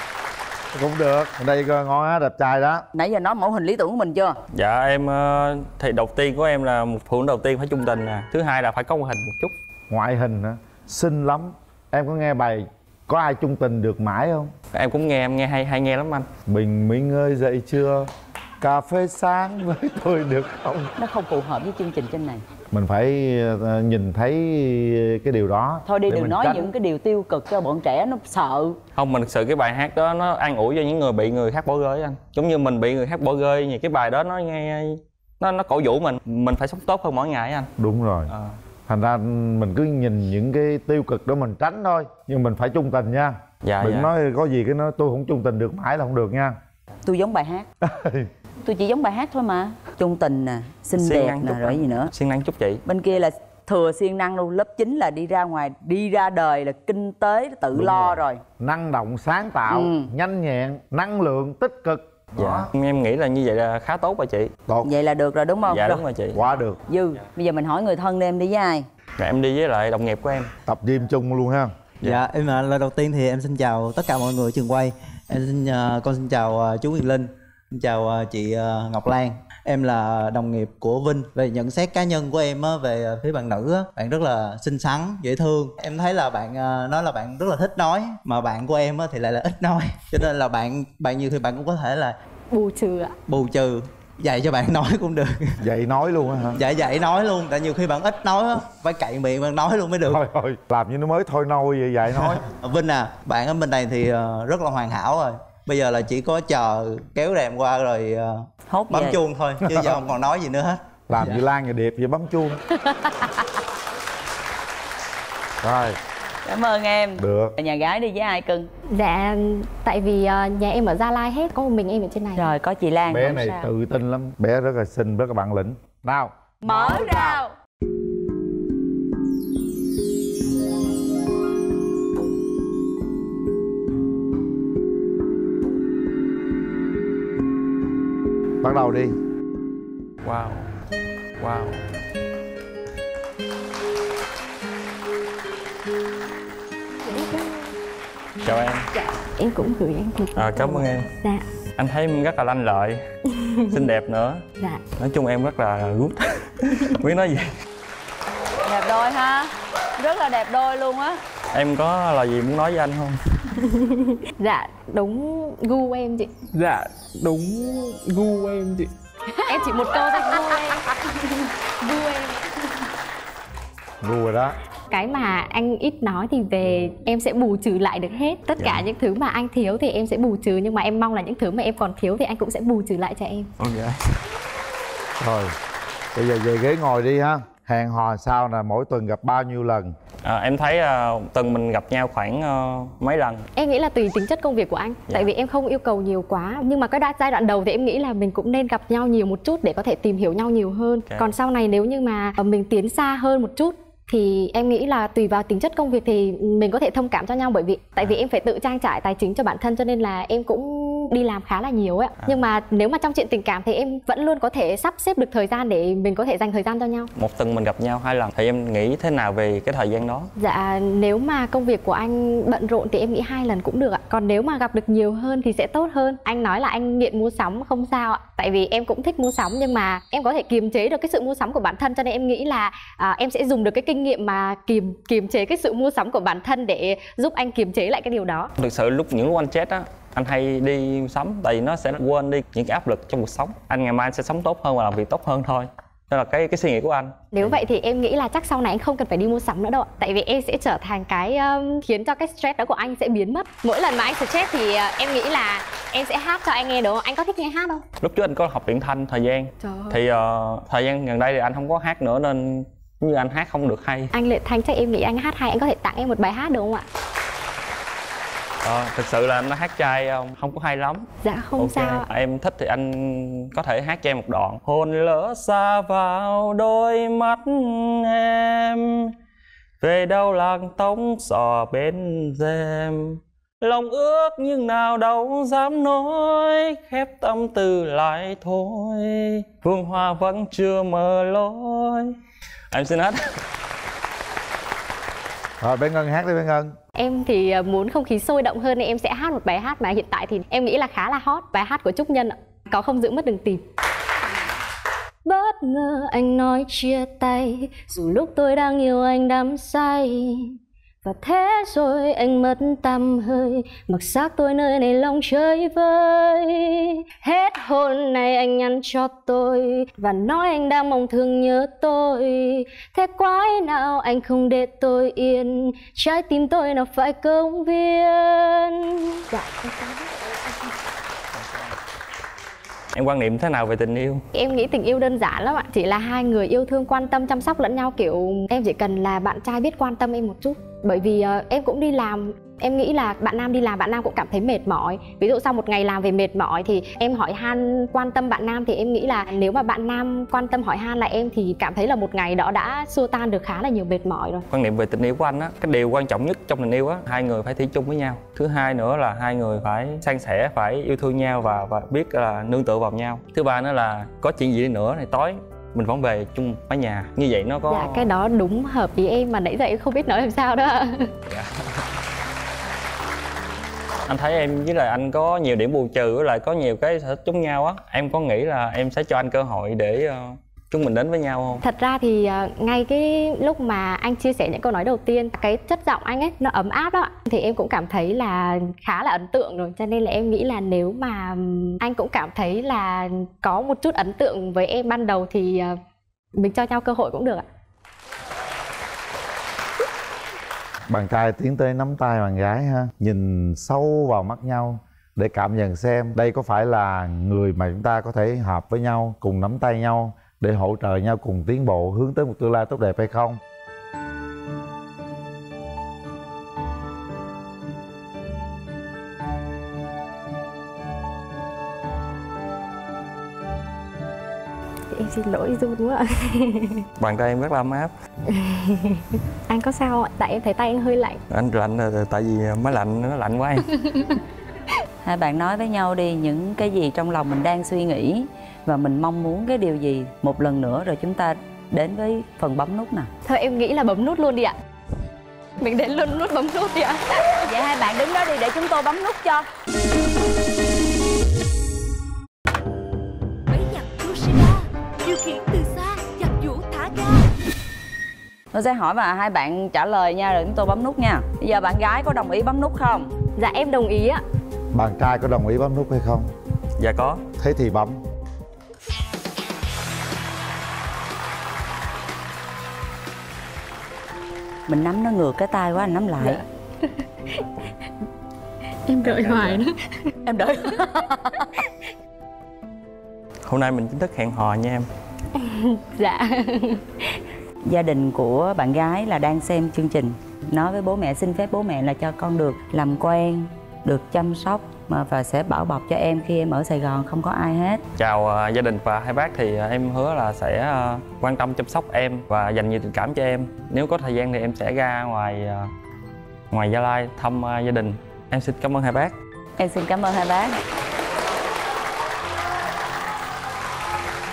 Cũng được, ở đây ngon á, đẹp trai đó. Nãy giờ nói mẫu hình lý tưởng của mình chưa? Dạ em thì đầu tiên của em là một phụ nữ đầu tiên phải chung tình nè. Thứ hai là phải có ngoại hình một chút. Ngoại hình hả? Xinh lắm. Em có nghe bài Có Ai Chung Tình Được Mãi không? Em cũng nghe, em nghe hay nghe lắm anh. Bình minh ơi dậy chưa, cà phê sáng với tôi được không? Nó không phù hợp với chương trình trên này. Mình phải nhìn thấy cái điều đó. Thôi đi, để đừng mình nói tránh. những cái điều tiêu cực cho bọn trẻ nó sợ. Không, mình thực sự cái bài hát đó nó an ủi cho những người bị người khác bỏ rơi anh. Giống như mình bị người khác bỏ rơi, thì cái bài đó nó nghe nó cổ vũ mình phải sống tốt hơn mỗi ngày anh. Đúng rồi. Thành ra mình cứ nhìn những cái tiêu cực đó mình tránh thôi. Nhưng mình phải chung tình nha. Dạ, đừng dạ. nói có gì cái nói tôi không chung tình được mãi là không được nha. Tôi giống bài hát. Tôi chỉ giống bài hát thôi mà. Chung tình nè, xinh Siêng đẹp năng nè, chút rồi anh. gì nữa. Siêng năng chút chị. Bên kia là thừa siêng năng luôn. Lớp 9 là đi ra ngoài, đi ra đời là kinh tế tự Đúng lo rồi. Năng động, sáng tạo, nhanh nhẹn, năng lượng, tích cực. Dạ. Em nghĩ là như vậy là khá tốt rồi chị. Tốt. Vậy là được rồi đúng không? Dạ đúng rồi chị. Quá được. Dư, bây giờ mình hỏi người thân em đi với ai? Dạ, em đi với lại đồng nghiệp của em. Tập gym chung luôn ha. Dạ, em lần đầu tiên thì em xin chào tất cả mọi người ở trường quay. Con xin chào chú Huyền Linh, xin chào chị Ngọc Lan. Em là đồng nghiệp của Vinh. Về nhận xét cá nhân của em á, về phía bạn nữ á, bạn rất là xinh xắn, dễ thương. Em thấy là bạn nói là bạn rất là thích nói, mà bạn của em á, thì lại là ít nói. Cho nên là bạn nhiều khi bạn cũng có thể là Bù trừ ạ. bù trừ, dạy cho bạn nói cũng được. Dạy nói luôn á hả? Dạ dạy nói luôn, tại nhiều khi bạn ít nói á, phải cậy miệng bạn nói luôn mới được. Thôi làm như nó mới thôi nôi vậy dạy nói. Vinh à, bạn ở bên này thì rất là hoàn hảo rồi. Bây giờ là chỉ có chờ kéo rèm qua rồi Hốt bấm về. chuông thôi, chứ giờ không còn nói gì nữa hết. Làm như Lan như Điệp vậy bấm chuông. Rồi. Cảm ơn em. Được. Nhà gái đi với ai cưng? Dạ tại vì nhà em ở Gia Lai hết, có một mình em ở trên này. Rồi có chị Lan. Bé không này sao. tự tin lắm. Bé rất là xinh, rất là bản lĩnh. Nào. Mở rào. Bắt đầu đi. Wow. Wow. Chào em. Dạ, em cũng gửi anh một. Cảm ơn em. Dạ. Anh thấy em rất là lanh lợi, xinh đẹp nữa. Dạ. Nói chung em rất là good. Biết nói gì. Đẹp đôi ha. Rất là đẹp đôi luôn á. Em có lời gì muốn nói với anh không? Dạ đúng gu em chị. Dạ đúng gu em chị. Em chỉ một câu thôi, gu em. Gu em. Ngu rồi đó. Cái mà anh ít nói thì về em sẽ bù trừ lại được hết. Tất cả những thứ mà anh thiếu thì em sẽ bù trừ. Nhưng mà em mong là những thứ mà em còn thiếu thì anh cũng sẽ bù trừ lại cho em. Ok. Rồi. Bây giờ về ghế ngồi đi ha. Hẹn hò sao nè, mỗi tuần gặp bao nhiêu lần? Em thấy tuần mình gặp nhau khoảng mấy lần. Em nghĩ là tùy tính chất công việc của anh. Tại vì em không yêu cầu nhiều quá. Nhưng mà cái giai đoạn đầu thì em nghĩ là mình cũng nên gặp nhau nhiều một chút để có thể tìm hiểu nhau nhiều hơn. Còn sau này nếu như mà mình tiến xa hơn một chút thì em nghĩ là tùy vào tính chất công việc thì mình có thể thông cảm cho nhau. Bởi vì tại vì em phải tự trang trải tài chính cho bản thân, cho nên là em cũng đi làm khá là nhiều ấy. Nhưng mà nếu mà trong chuyện tình cảm thì em vẫn luôn có thể sắp xếp được thời gian để mình có thể dành thời gian cho nhau. Một tuần mình gặp nhau 2 lần thì em nghĩ thế nào về cái thời gian đó? Dạ, nếu mà công việc của anh bận rộn thì em nghĩ 2 lần cũng được ạ. Còn nếu mà gặp được nhiều hơn thì sẽ tốt hơn. Anh nói là anh nghiện mua sắm, không sao ạ. Tại vì em cũng thích mua sắm, nhưng mà em có thể kiềm chế được cái sự mua sắm của bản thân, cho nên em nghĩ là em sẽ dùng được cái kinh nghiệm mà kiềm chế cái sự mua sắm của bản thân để giúp anh kiềm chế lại cái điều đó. Thực sự những lúc anh chết á, anh hay đi sắm tại vì nó sẽ quên đi những cái áp lực trong cuộc sống. Anh ngày mai anh sẽ sống tốt hơn và làm việc tốt hơn thôi. Đó là cái suy nghĩ của anh. Nếu vậy thì em nghĩ là chắc sau này anh không cần phải đi mua sắm nữa đâu ạ. Tại vì em sẽ trở thành cái khiến cho cái stress đó của anh sẽ biến mất. Mỗi lần mà anh stress thì em nghĩ là em sẽ hát cho anh nghe, đúng không? Anh có thích nghe hát không? Lúc trước anh có học luyện thanh thời gian. Trời ơi. Thì thời gian gần đây thì anh không có hát nữa nên như anh hát không được hay. Anh luyện thanh chắc em nghĩ anh hát hay, anh có thể tặng em một bài hát được không ạ? Thực sự là anh hát trai không có hay lắm. Dạ không sao. Em thích thì anh có thể hát cho em một đoạn. Hồn lỡ xa vào đôi mắt em, về đâu làng tống sò bên rèm. Lòng ước nhưng nào đâu dám nói, khép tâm tư lại thôi, phương hoa vẫn chưa mở lối. Em xin hết. Rồi bé Ngân hát đi bé Ngân. Em thì muốn không khí sôi động hơn nên em sẽ hát một bài hát mà hiện tại thì em nghĩ là khá là hot. Bài hát của Trúc Nhân ạ. Có không giữ mất đừng tìm. Bất ngờ anh nói chia tay, dù lúc tôi đang yêu anh đắm say. Và thế rồi anh mất tăm hơi, mặc xác tôi nơi này lòng chơi vơi. Hết hôn này anh nhắn cho tôi và nói anh đang mong thương nhớ tôi. Thế quái nào anh không để tôi yên, trái tim tôi nào phải công viên. Dạ, Em quan niệm thế nào về tình yêu? em nghĩ tình yêu đơn giản lắm ạ. Chỉ là hai người yêu thương, quan tâm, chăm sóc lẫn nhau. Kiểu em chỉ cần là bạn trai biết quan tâm em một chút. Bởi vì em cũng đi làm. Em nghĩ là bạn nam đi làm, bạn nam cũng cảm thấy mệt mỏi. Ví dụ sau một ngày làm về mệt mỏi thì em hỏi han quan tâm bạn nam, thì em nghĩ là nếu mà bạn nam quan tâm hỏi han lại em thì cảm thấy là một ngày đó đã xua tan được khá là nhiều mệt mỏi rồi. Quan niệm về tình yêu của anh á, cái điều quan trọng nhất trong tình yêu á, hai người phải thủy chung với nhau. Thứ hai nữa là hai người phải san sẻ, phải yêu thương nhau và biết là nương tựa vào nhau. Thứ ba nữa là có chuyện gì đi nữa thì tối mình vẫn về chung mái nhà. Như vậy nó có... Dạ, cái đó đúng hợp ý em mà nãy giờ em không biết nói làm sao đó. Dạ. Anh thấy em với lại anh có nhiều điểm bù trừ, với lại có nhiều cái sở thích giống nhau á. Em có nghĩ là em sẽ cho anh cơ hội để chúng mình đến với nhau không? Thật ra thì ngay cái lúc mà anh chia sẻ những câu nói đầu tiên, cái chất giọng anh ấy nó ấm áp đó, thì em cũng cảm thấy là khá là ấn tượng rồi. Cho nên là em nghĩ là nếu mà anh cũng cảm thấy là có một chút ấn tượng với em ban đầu thì mình cho nhau cơ hội cũng được ạ. Bạn trai tiến tới nắm tay bạn gái ha, nhìn sâu vào mắt nhau để cảm nhận xem đây có phải là người mà chúng ta có thể hợp với nhau, cùng nắm tay nhau để hỗ trợ nhau cùng tiến bộ hướng tới một tương lai tốt đẹp hay không. Em xin lỗi run quá ạ. Bàn tay em rất là ấm áp. Anh có sao không ạ? Tại em thấy tay anh hơi lạnh. Anh lạnh là tại vì máy lạnh nó lạnh quá em. Hai bạn nói với nhau đi những cái gì trong lòng mình đang suy nghĩ và mình mong muốn cái điều gì một lần nữa, rồi chúng ta đến với phần bấm nút nào. Thôi em nghĩ là bấm nút luôn đi ạ. Mình đến luôn nút bấm nút đi ạ. Vậy hai bạn đứng đó đi để chúng tôi bấm nút cho. Máy giặt Yoshida điều khiển từ xa, giặt giũ thả ga. Tôi sẽ hỏi và hai bạn trả lời nha, rồi chúng tôi bấm nút nha. Bây giờ bạn gái có đồng ý bấm nút không? Dạ em đồng ý ạ. Bạn trai có đồng ý bấm nút hay không? Dạ có. Thế thì bấm. Mình nắm nó ngược cái tay quá, anh nắm lại. Dạ. Em đợi hoài đó. Em đợi. Hôm nay mình chính thức hẹn hò nha em. Dạ. Gia đình của bạn gái là đang xem chương trình, nói với bố mẹ xin phép bố mẹ là cho con được làm quen, được chăm sóc và sẽ bảo bọc cho em khi em ở Sài Gòn không có ai hết. Chào gia đình và hai bác, thì em hứa là sẽ quan tâm chăm sóc em và dành nhiều tình cảm cho em. Nếu có thời gian thì em sẽ ra ngoài Gia Lai thăm gia đình. Em xin cảm ơn hai bác. Em xin cảm ơn hai bác.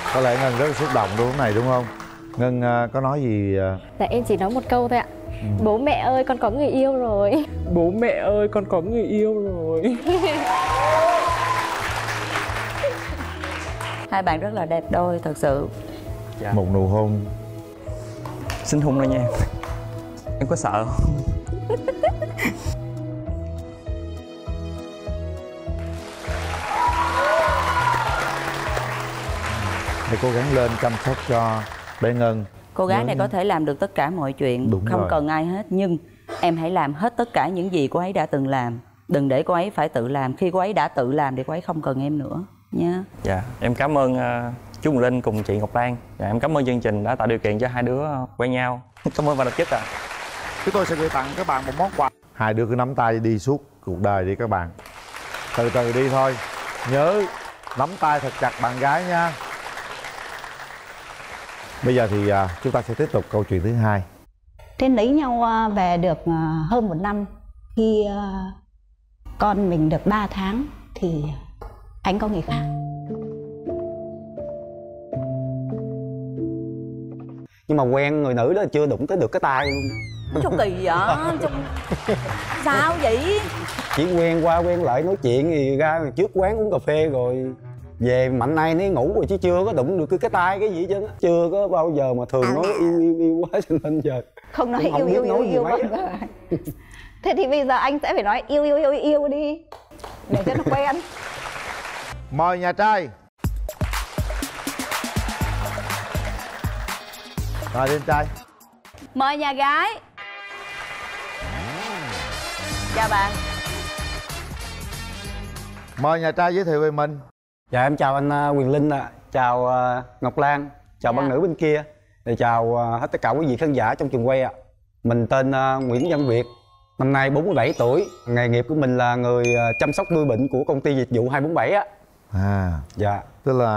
Có lẽ Ngân rất xúc động lúc này đúng không? Ngân có nói gì? Dạ em chỉ nói một câu thôi ạ. Bố mẹ ơi con có người yêu rồi. Bố mẹ ơi con có người yêu rồi. Hai bạn rất là đẹp đôi thật sự. Dạ. Một nụ hôn. Xin hôn đây nha em. Em có sợ không? Hãy cố gắng lên chăm sóc cho bé Ngân. Cô gái này có thể làm được tất cả mọi chuyện. Đúng không rồi. cần ai hết. Nhưng em hãy làm hết tất cả những gì cô ấy đã từng làm. Đừng để cô ấy phải tự làm. Khi cô ấy đã tự làm thì cô ấy không cần em nữa nha. Dạ, em cảm ơn chú Quỳnh Linh cùng chị Ngọc Lan. Dạ, em cảm ơn chương trình đã tạo điều kiện cho hai đứa quen nhau. Cảm ơn ban tổ chức ạ. Chúng tôi sẽ gửi tặng các bạn một món quà. Hai đứa cứ nắm tay đi suốt cuộc đời đi các bạn. Từ từ đi thôi. Nhớ nắm tay thật chặt bạn gái nha. Bây giờ thì chúng ta sẽ tiếp tục câu chuyện thứ hai. Thế lấy nhau về được hơn 1 năm. Khi con mình được 3 tháng thì anh có người khác. Nhưng mà quen người nữ đó chưa đụng tới được cái tay luôn. Sao kỳ vậy? Sao vậy? Chỉ quen qua quen lại nói chuyện thì ra trước quán uống cà phê rồi về mạnh nay nó ngủ rồi chứ chưa có đụng được cái tay cái gì chứ. Chưa có bao giờ mà thường nói yêu quá cho nên giờ không nói không yêu vâng rồi. Thế thì bây giờ anh sẽ phải nói yêu đi để cho nó quen. Mời nhà trai. Rồi lên trai. Mời nhà gái. Chào bạn. Mời nhà trai giới thiệu về mình. Dạ em chào anh Quyền Linh ạ. Chào Ngọc Lan. Chào bạn nữ bên kia. Để chào hết tất cả quý vị khán giả trong trường quay ạ. Mình tên Nguyễn Văn Việt. Năm nay 47 tuổi. Nghề nghiệp của mình là người chăm sóc nuôi bệnh của công ty dịch vụ 247 á. Dạ. Tức là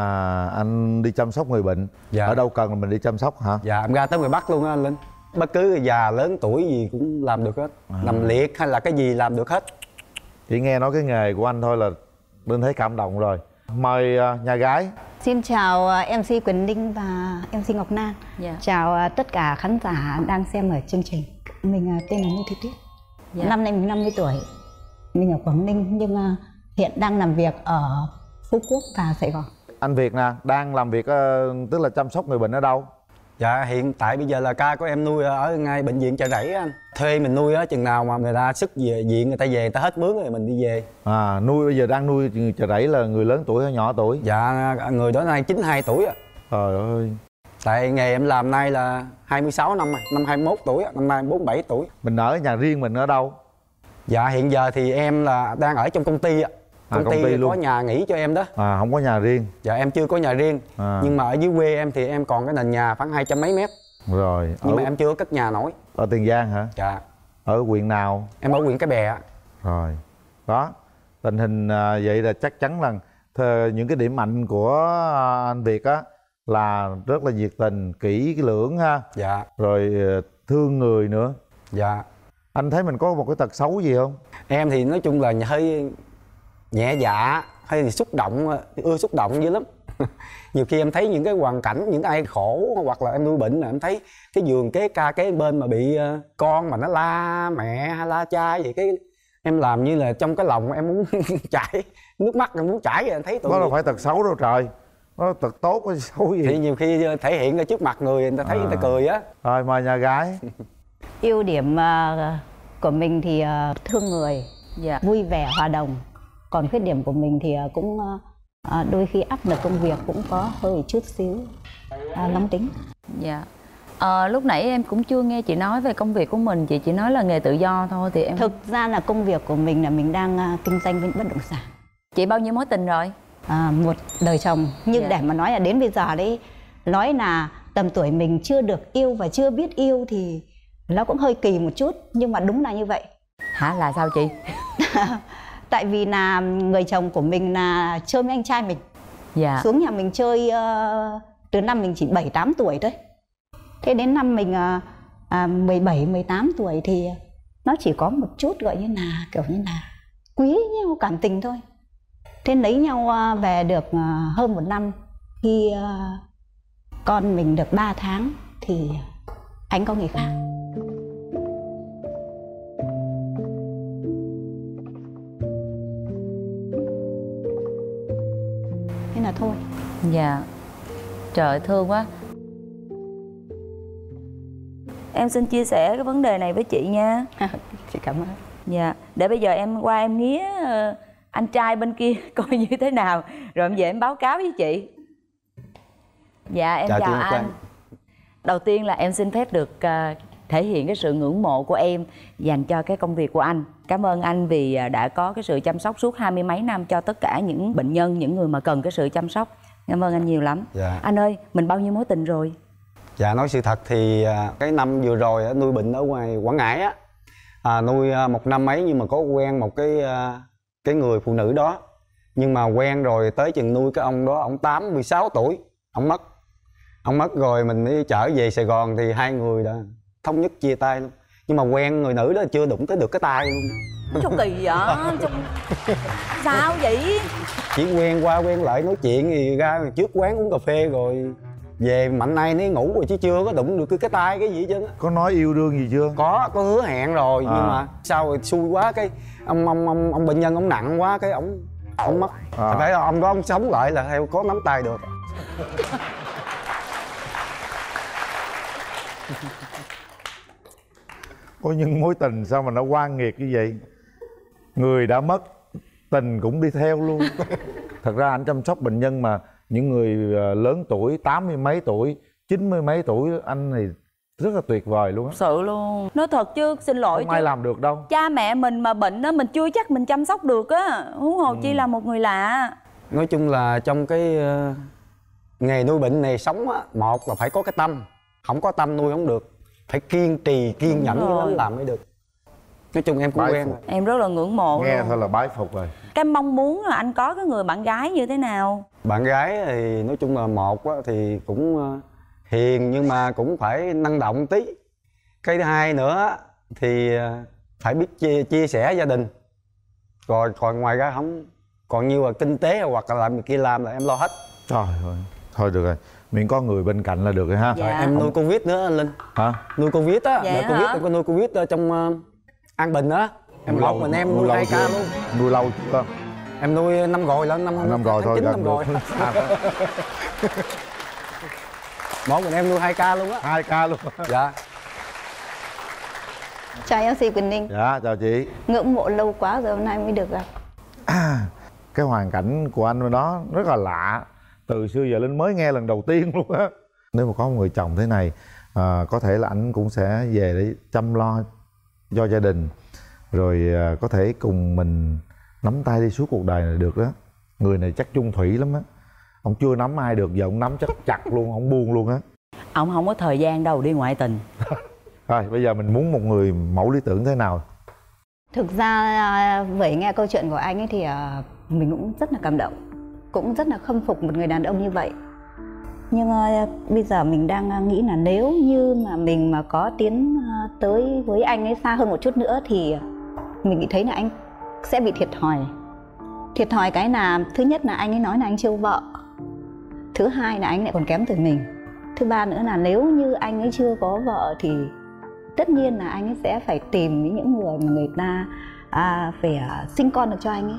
anh đi chăm sóc người bệnh. Dạ. Ở đâu cần là mình đi chăm sóc hả? Dạ em ra tới ngoài Bắc luôn á anh Linh. Bất cứ già lớn tuổi gì cũng làm được hết. Nằm liệt hay là cái gì làm được hết. Chỉ nghe nói cái nghề của anh thôi là Linh thấy cảm động rồi. Mời nhà gái. Xin chào MC Quỳnh Linh và MC Ngọc Lan. Chào tất cả khán giả đang xem ở chương trình. Mình tên là Ngô Thị Tuyết. Năm nay mình 50 tuổi. Mình ở Quảng Ninh nhưng hiện đang làm việc ở Phú Quốc và Sài Gòn. Anh Việt nè, đang làm việc tức là chăm sóc người bệnh ở đâu? Dạ hiện tại bây giờ là ca của em nuôi ở ngay bệnh viện Chợ Rẫy anh. Thuê mình nuôi á, chừng nào mà người ta sức về viện người ta về người ta hết mướn rồi mình đi về. Nuôi bây giờ đang nuôi Chợ Rẫy là người lớn tuổi hay nhỏ tuổi? Dạ người đó nay 92 tuổi á. Trời ơi. Tại nghề em làm nay là 26 năm rồi, năm 21 tuổi á, năm nay 47 tuổi. Mình ở nhà riêng mình ở đâu? Dạ hiện giờ thì em là đang ở trong công ty ạ. Công ty luôn. có nhà nghỉ cho em đó. Không có nhà riêng. Dạ em chưa có nhà riêng. Nhưng mà ở dưới quê em thì em còn cái nền nhà khoảng 200 mấy mét. Rồi. Nhưng mà em chưa có cất nhà nổi. Ở Tiền Giang hả? Dạ. Ở huyện nào? Em ở huyện Cái Bè. Rồi. Đó. Tình hình vậy là chắc chắn là những cái điểm mạnh của anh Việt á là rất là nhiệt tình, kỹ lưỡng ha. Dạ. Rồi thương người nữa. Dạ. Anh thấy mình có một cái tật xấu gì không? Em thì nói chung là hơi nhẹ dạ, hay thì xúc động, ưa xúc động dữ lắm. Nhiều khi em thấy những cái hoàn cảnh, những ai khổ hoặc là em nuôi bệnh là em thấy cái giường kế bên mà bị con mà nó la mẹ hay la cha vậy, cái em làm như là trong cái lòng em muốn chảy nước mắt, em muốn chảy rồi em thấy đó là phải tật xấu đâu trời. Đó là tật tốt hay xấu gì? Thì nhiều khi thể hiện ra trước mặt người ta thấy người ta cười á. Rồi mời nhà gái. Ưu điểm của mình thì thương người, vui vẻ, hòa đồng. Còn khuyết điểm của mình thì cũng đôi khi áp lực công việc cũng có hơi chút xíu nóng tính. Dạ. Lúc nãy em cũng chưa nghe chị nói về công việc của mình, chị chỉ nói là nghề tự do thôi thì em. Thực ra là công việc của mình là mình đang kinh doanh với bất động sản. Chị bao nhiêu mối tình rồi? Một đời chồng. Nhưng để mà nói là đến bây giờ đấy, nói là tầm tuổi mình chưa được yêu và chưa biết yêu thì nó cũng hơi kỳ một chút, nhưng mà đúng là như vậy. Hả, là sao chị? Tại vì là người chồng của mình là chơi với anh trai mình. Xuống nhà mình chơi từ năm mình chỉ 7-8 tuổi thôi. Thế đến năm mình 17-18 tuổi thì nó chỉ có một chút gọi như là kiểu như là quý nhau cảm tình thôi. Thế lấy nhau về được hơn 1 năm Khi con mình được 3 tháng thì anh có người khác. Thế là thôi. Dạ. Trời ơi, thương quá. Em xin chia sẻ cái vấn đề này với chị nha. Chị cảm ơn. Dạ. Để bây giờ em qua em nghía anh trai bên kia coi như thế nào, rồi em về em báo cáo với chị. Dạ em chào anh. Đầu tiên là em xin phép được thể hiện cái sự ngưỡng mộ của em dành cho cái công việc của anh. Cảm ơn anh vì đã có cái sự chăm sóc suốt 20 mấy năm cho tất cả những bệnh nhân, những người mà cần cái sự chăm sóc. Cảm ơn anh nhiều lắm. Dạ. Anh ơi, mình bao nhiêu mối tình rồi? Dạ nói sự thật thì cái năm vừa rồi nuôi bệnh ở ngoài Quảng Ngãi á, nuôi 1 năm mấy nhưng mà có quen một cái người phụ nữ đó. Nhưng mà quen rồi tới chừng nuôi cái ông đó, ông 86 tuổi, ông mất rồi mình đi trở về Sài Gòn thì hai người đã thống nhất chia tay luôn. Nhưng mà quen người nữ đó chưa đụng tới được cái tay luôn. Sao kỳ vậy? Sao vậy? Chỉ quen qua quen lại nói chuyện thì ra trước quán uống cà phê rồi về mạnh nay nó ngủ rồi chứ chưa có đụng được cái tay cái gì chứ. Có nói yêu đương gì chưa? Có hứa hẹn rồi nhưng mà sao rồi xui quá cái ông bệnh nhân ông nặng quá cái ông mất. Phải là ông đó ông sống lại là theo có nắm tay được. Có những mối tình sao mà nó oan nghiệt như vậy? Người đã mất, tình cũng đi theo luôn. Thật ra anh chăm sóc bệnh nhân mà những người lớn tuổi, 80 mấy tuổi, 90 mấy tuổi, anh này rất là tuyệt vời luôn á. Sự luôn. Nói thật chứ, xin lỗi không ai làm được đâu. Cha mẹ mình mà bệnh á, mình chưa chắc mình chăm sóc được á. Huống hồ chi là một người lạ. Nói chung là trong cái nghề nuôi bệnh này sống á, một là phải có cái tâm. Không có tâm nuôi không được. Phải kiên trì, kiên nhẫn với lắm làm mới được. Nói chung em cũng quen rồi. Em rất là ngưỡng mộ. Nghe luôn. thôi là bái phục rồi. Cái mong muốn là anh có cái người bạn gái như thế nào? Bạn gái thì nói chung là một á, thì cũng hiền nhưng mà cũng phải năng động tí. Cái thứ hai nữa thì phải biết chia sẻ gia đình. Rồi còn ngoài ra không, còn như là kinh tế hoặc là làm kia làm là em lo hết. Trời ơi, thôi được rồi, miễn có người bên cạnh là được rồi ha. Dạ. Rồi, em nuôi Covid nữa anh Linh. Hả? Nuôi Covid á, dạ Covid em có nuôi Covid ở trong An Bình á. Em một mình em nuôi 2 ca luôn. Nuôi lâu chưa? Em nuôi năm rồi là năm rồi thôi, năm rồi. Một mình em nuôi 2 ca luôn á. 2 ca luôn. Dạ. Chào MC Quỳnh Linh. Dạ, chào chị. Ngưỡng mộ lâu quá rồi hôm nay mới được gặp. Cái hoàn cảnh của anh bên đó rất là lạ. Từ xưa giờ Linh mới nghe lần đầu tiên luôn á. Nếu mà có một người chồng thế này, có thể là anh cũng sẽ về để chăm lo cho gia đình. Rồi có thể cùng mình nắm tay đi suốt cuộc đời này được đó. Người này chắc chung thủy lắm á. Ông chưa nắm ai được, giờ ông nắm chắc chặt luôn, ông buông luôn á. Ông không có thời gian đâu đi ngoại tình. Rồi bây giờ mình muốn một người mẫu lý tưởng thế nào? Thực ra với nghe câu chuyện của anh ấy thì mình cũng rất là cảm động. Cũng rất là khâm phục một người đàn ông như vậy. Nhưng bây giờ mình đang nghĩ là nếu như mà mình mà có tiến tới với anh ấy xa hơn một chút nữa thì mình nghĩ thấy là anh sẽ bị thiệt thòi. Thiệt thòi cái là thứ nhất là anh ấy nói là anh chưa vợ. Thứ hai là anh lại còn kém tuổi mình. Thứ ba nữa là nếu như anh ấy chưa có vợ thì tất nhiên là anh ấy sẽ phải tìm những người mà người ta phải sinh con được cho anh ấy.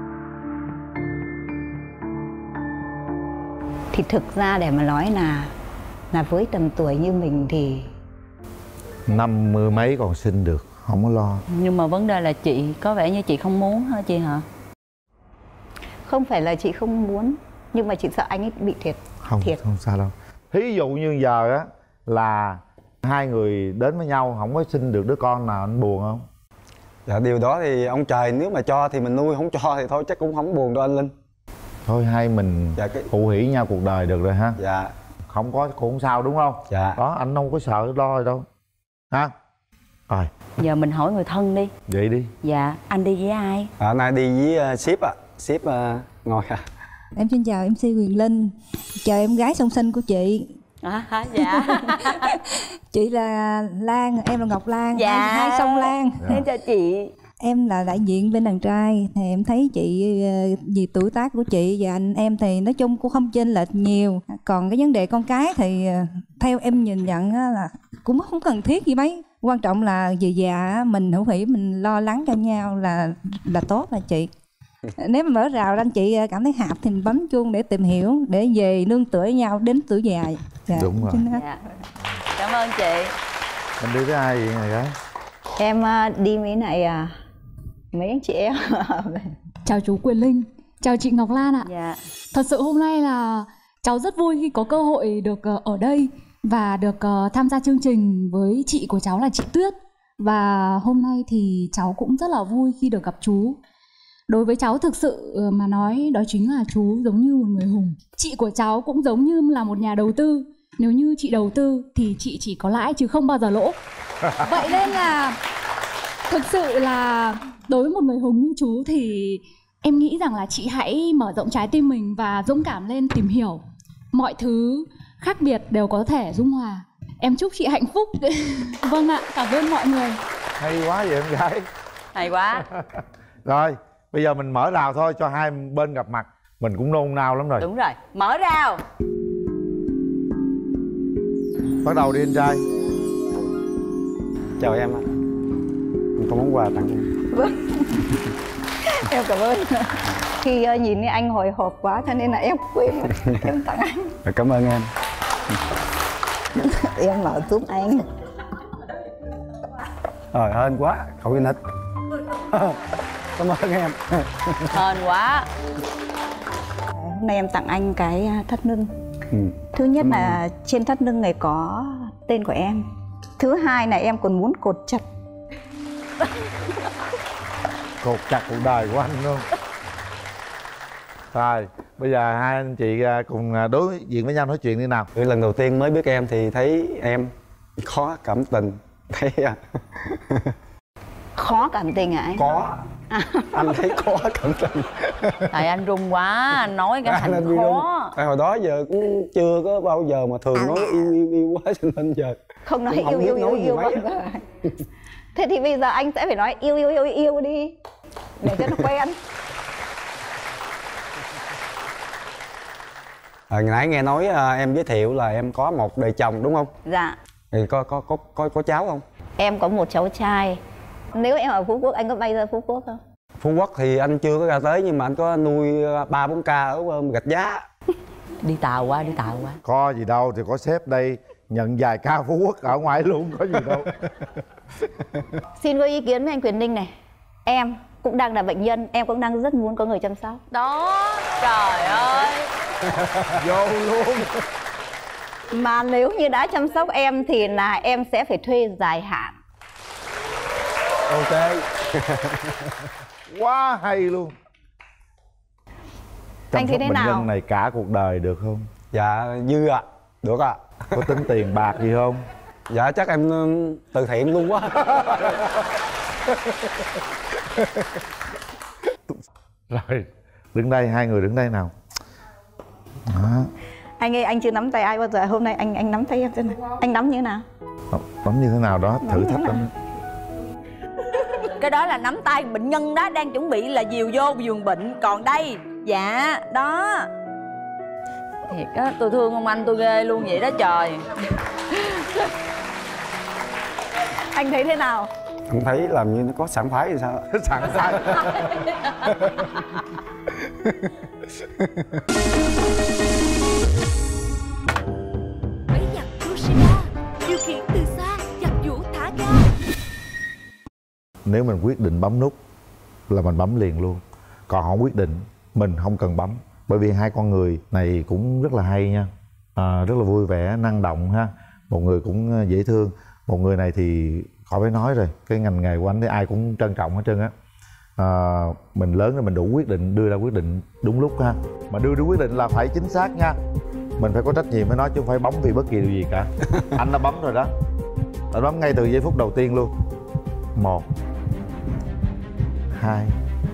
Thì thực ra để mà nói là với tầm tuổi như mình thì 50 mấy còn sinh được, không có lo. Nhưng mà vấn đề là chị có vẻ như chị không muốn hả chị hả? Không phải là chị không muốn, nhưng mà chị sợ anh ấy bị thiệt. Không sao đâu. Thí dụ như giờ á là hai người đến với nhau không có sinh được đứa con nào, anh buồn không? Dạ điều đó thì ông trời nếu mà cho thì mình nuôi, không cho thì thôi chắc cũng không buồn đâu anh Linh. Thôi hai mình phụ hỷ nhau cuộc đời được rồi ha. Dạ. Không có cũng không sao đúng không? Dạ. Đó anh không có sợ lo gì đâu ha. Rồi giờ mình hỏi người thân đi. Vậy đi. Dạ anh đi với ai? Hôm nay đi với sếp ạ. Sếp ngồi à. Em xin chào MC Quyền Linh. Chào em gái song sinh của chị. Dạ. Chị là Lan, em là Ngọc Lan. Dạ. Hai song Lan. Em chào chị. Em là đại diện bên đàn trai thì em thấy chị vì tuổi tác của chị và anh em thì nói chung cũng không chênh lệch nhiều. Còn cái vấn đề con cái thì theo em nhìn nhận là cũng không cần thiết gì mấy. Quan trọng là về già mình hữu hỉ, mình lo lắng cho nhau là tốt là chị. Nếu mà mở rào anh chị cảm thấy hạp thì mình bấm chuông để tìm hiểu, để về nương tựa với nhau đến tuổi già. Dạ. Đúng rồi. Dạ. Cảm ơn chị. Mình đi với ai vậy này gái? Em đi với này mấy anh chị em. Chào chú Quyền Linh, chào chị Ngọc Lan ạ. Dạ. Thật sự hôm nay là cháu rất vui khi có cơ hội được ở đây và được tham gia chương trình với chị của cháu là chị Tuyết. Và hôm nay thì cháu cũng rất là vui khi được gặp chú. Đối với cháu thực sự mà nói đó chính là chú giống như một người hùng. Chị của cháu cũng giống như là một nhà đầu tư. Nếu như chị đầu tư thì chị chỉ có lãi chứ không bao giờ lỗ. Vậy nên là thực sự là đối với một người hùng như chú thì em nghĩ rằng là chị hãy mở rộng trái tim mình và dũng cảm lên tìm hiểu. Mọi thứ khác biệt đều có thể dung hòa. Em chúc chị hạnh phúc. Vâng ạ, cảm ơn mọi người. Hay quá vậy em gái. Hay quá. Rồi, bây giờ mình mở rào thôi cho hai bên gặp mặt. Mình cũng nôn nao lắm rồi. Đúng rồi, mở rào. Bắt đầu đi anh trai. Chào em ạ. Em có món quà tặng em. Vâng. Em cảm ơn. Khi nhìn thấy anh hồi hộp quá cho nên là em quên em tặng anh. Cảm ơn em. Em mở giúp anh. Hên quá, cậu nít. Cảm ơn em. Hên quá. Hôm nay em tặng anh cái thắt lưng. Thứ nhất là trên thắt lưng này có tên của em. Thứ hai là em còn muốn cột chặt. Cột chặt cuộc đời của anh luôn. Rồi, bây giờ hai anh chị cùng đối diện với nhau nói chuyện đi nào. Lần đầu tiên mới biết em thì thấy em khó cảm tình. Thấy Khó cảm tình hả anh? Có. Anh thấy khó cảm tình. Tại anh run quá, anh nói cái thành khó. Hồi đó giờ cũng chưa có bao giờ mà thường nói yêu quá cho nên giờ không nói yêu. Thế thì bây giờ anh sẽ phải nói yêu đi để cho nó quen. Nãy nghe nói em giới thiệu là em có một đời chồng đúng không? Dạ. Thì có cháu không? Em có một cháu trai. Nếu em ở Phú Quốc anh có bay ra Phú Quốc không? Phú Quốc thì anh chưa có ra tới nhưng mà anh có nuôi 3-4 ca ở Gạch Giá. Đi tàu quá. Có gì đâu, thì có sếp đây nhận vài ca Phú Quốc ở ngoài luôn, có gì đâu. Xin có ý kiến với anh Quyền Linh này. Em cũng đang là bệnh nhân, em cũng đang rất muốn có người chăm sóc. Đó, trời ơi. Vô luôn. Mà nếu như đã chăm sóc em thì là em sẽ phải thuê dài hạn. Ok. Quá hay luôn. Anh thấy thế nào? Bệnh nhân này cả cuộc đời được không? Dạ dư ạ. Được ạ. Có tính tiền bạc gì không? Dạ chắc em từ thiện luôn quá. Rồi, đứng đây, hai người đứng đây nào. Đó. Anh ơi, anh chưa nắm tay ai bao giờ. Hôm nay anh nắm tay em thế này. Anh nắm như thế nào? Nắm như thế nào đó, thử thách lắm. Cái đó là nắm tay bệnh nhân đó, đang chuẩn bị là dìu vô giường bệnh. Còn đây, dạ, đó. Thiệt á, tôi thương ông anh tôi ghê luôn vậy đó trời. Anh thấy thế nào? Anh thấy làm như nó có sảng khoái thì sao? Sảng khoái. Máy giặt Yoshida điều khiển từ xa, giặt giũ thả ga. Nếu mình quyết định bấm nút là mình bấm liền luôn. Còn không quyết định, mình không cần bấm. Bởi vì hai con người này cũng rất là hay nha. Rất là vui vẻ, năng động ha. Một người cũng dễ thương. Một người này thì khỏi phải nói rồi. Cái ngành nghề của anh thì ai cũng trân trọng hết trơn á. Mình lớn rồi mình đủ quyết định, đưa ra quyết định đúng lúc ha. Mà đưa ra quyết định là phải chính xác nha. Mình phải có trách nhiệm với nó chứ không phải bấm vì bất kỳ điều gì cả. Anh đã bấm rồi đó. Anh bấm ngay từ giây phút đầu tiên luôn. 1 2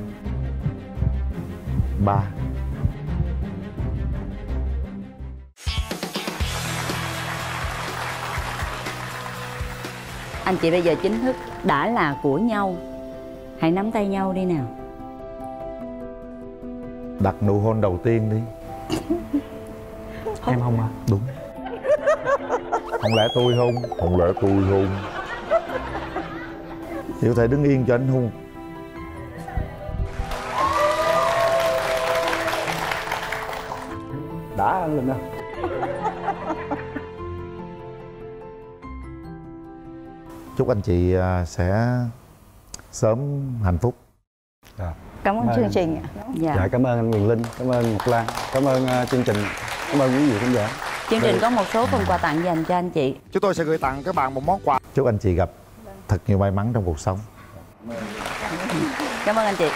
3. Anh chị bây giờ chính thức đã là của nhau. Hãy nắm tay nhau đi nào. Đặt nụ hôn đầu tiên đi. Em không à? Đúng. Không lẽ tôi hôn? Không lẽ tôi hôn? Thì có thể đứng yên cho anh hôn. Đã anh Linh đâu. Chúc anh chị sẽ sớm hạnh phúc. Cảm ơn chương trình ạ. Dạ cảm ơn anh Quyền Linh, cảm ơn Ngọc Lan, cảm ơn chương trình, cảm ơn quý vị khán giả. Chương trình có một số phần quà tặng dành cho anh chị. Chúng tôi sẽ gửi tặng các bạn một món quà. Chúc anh chị gặp thật nhiều may mắn trong cuộc sống. Cảm ơn anh chị.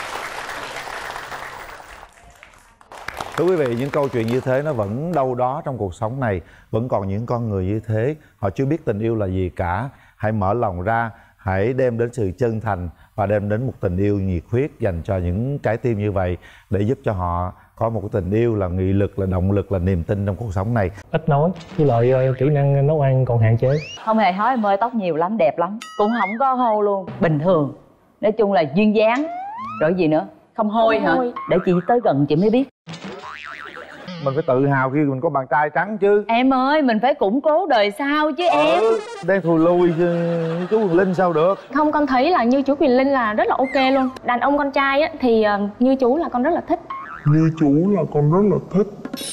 Thưa quý vị, những câu chuyện như thế nó vẫn đâu đó trong cuộc sống này. Vẫn còn những con người như thế, họ chưa biết tình yêu là gì cả. Hãy mở lòng ra, hãy đem đến sự chân thành và đem đến một tình yêu nhiệt huyết dành cho những trái tim như vậy, để giúp cho họ có một tình yêu là nghị lực, là động lực, là niềm tin trong cuộc sống này. Ít nói, với lại kỹ năng nấu ăn còn hạn chế. Không hề nói em ơi, tóc nhiều lắm, đẹp lắm. Cũng không có hô luôn, bình thường. Nói chung là duyên dáng. Rồi gì nữa? Không hôi hả? Để chị tới gần chị mới biết. Mình phải tự hào khi mình có bạn trai trắng chứ. Em ơi, mình phải củng cố đời sau chứ em. Đang thùi lùi chú Quyền Linh sao được. Không, con thấy là như chú Quyền Linh là rất là ok luôn. Đàn ông con trai á, thì như chú là con rất là thích. Như chú là con rất là thích.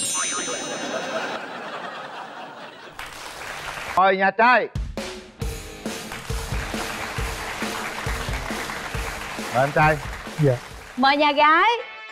Mời nhà trai. Mời anh trai. Dạ. Mời nhà gái.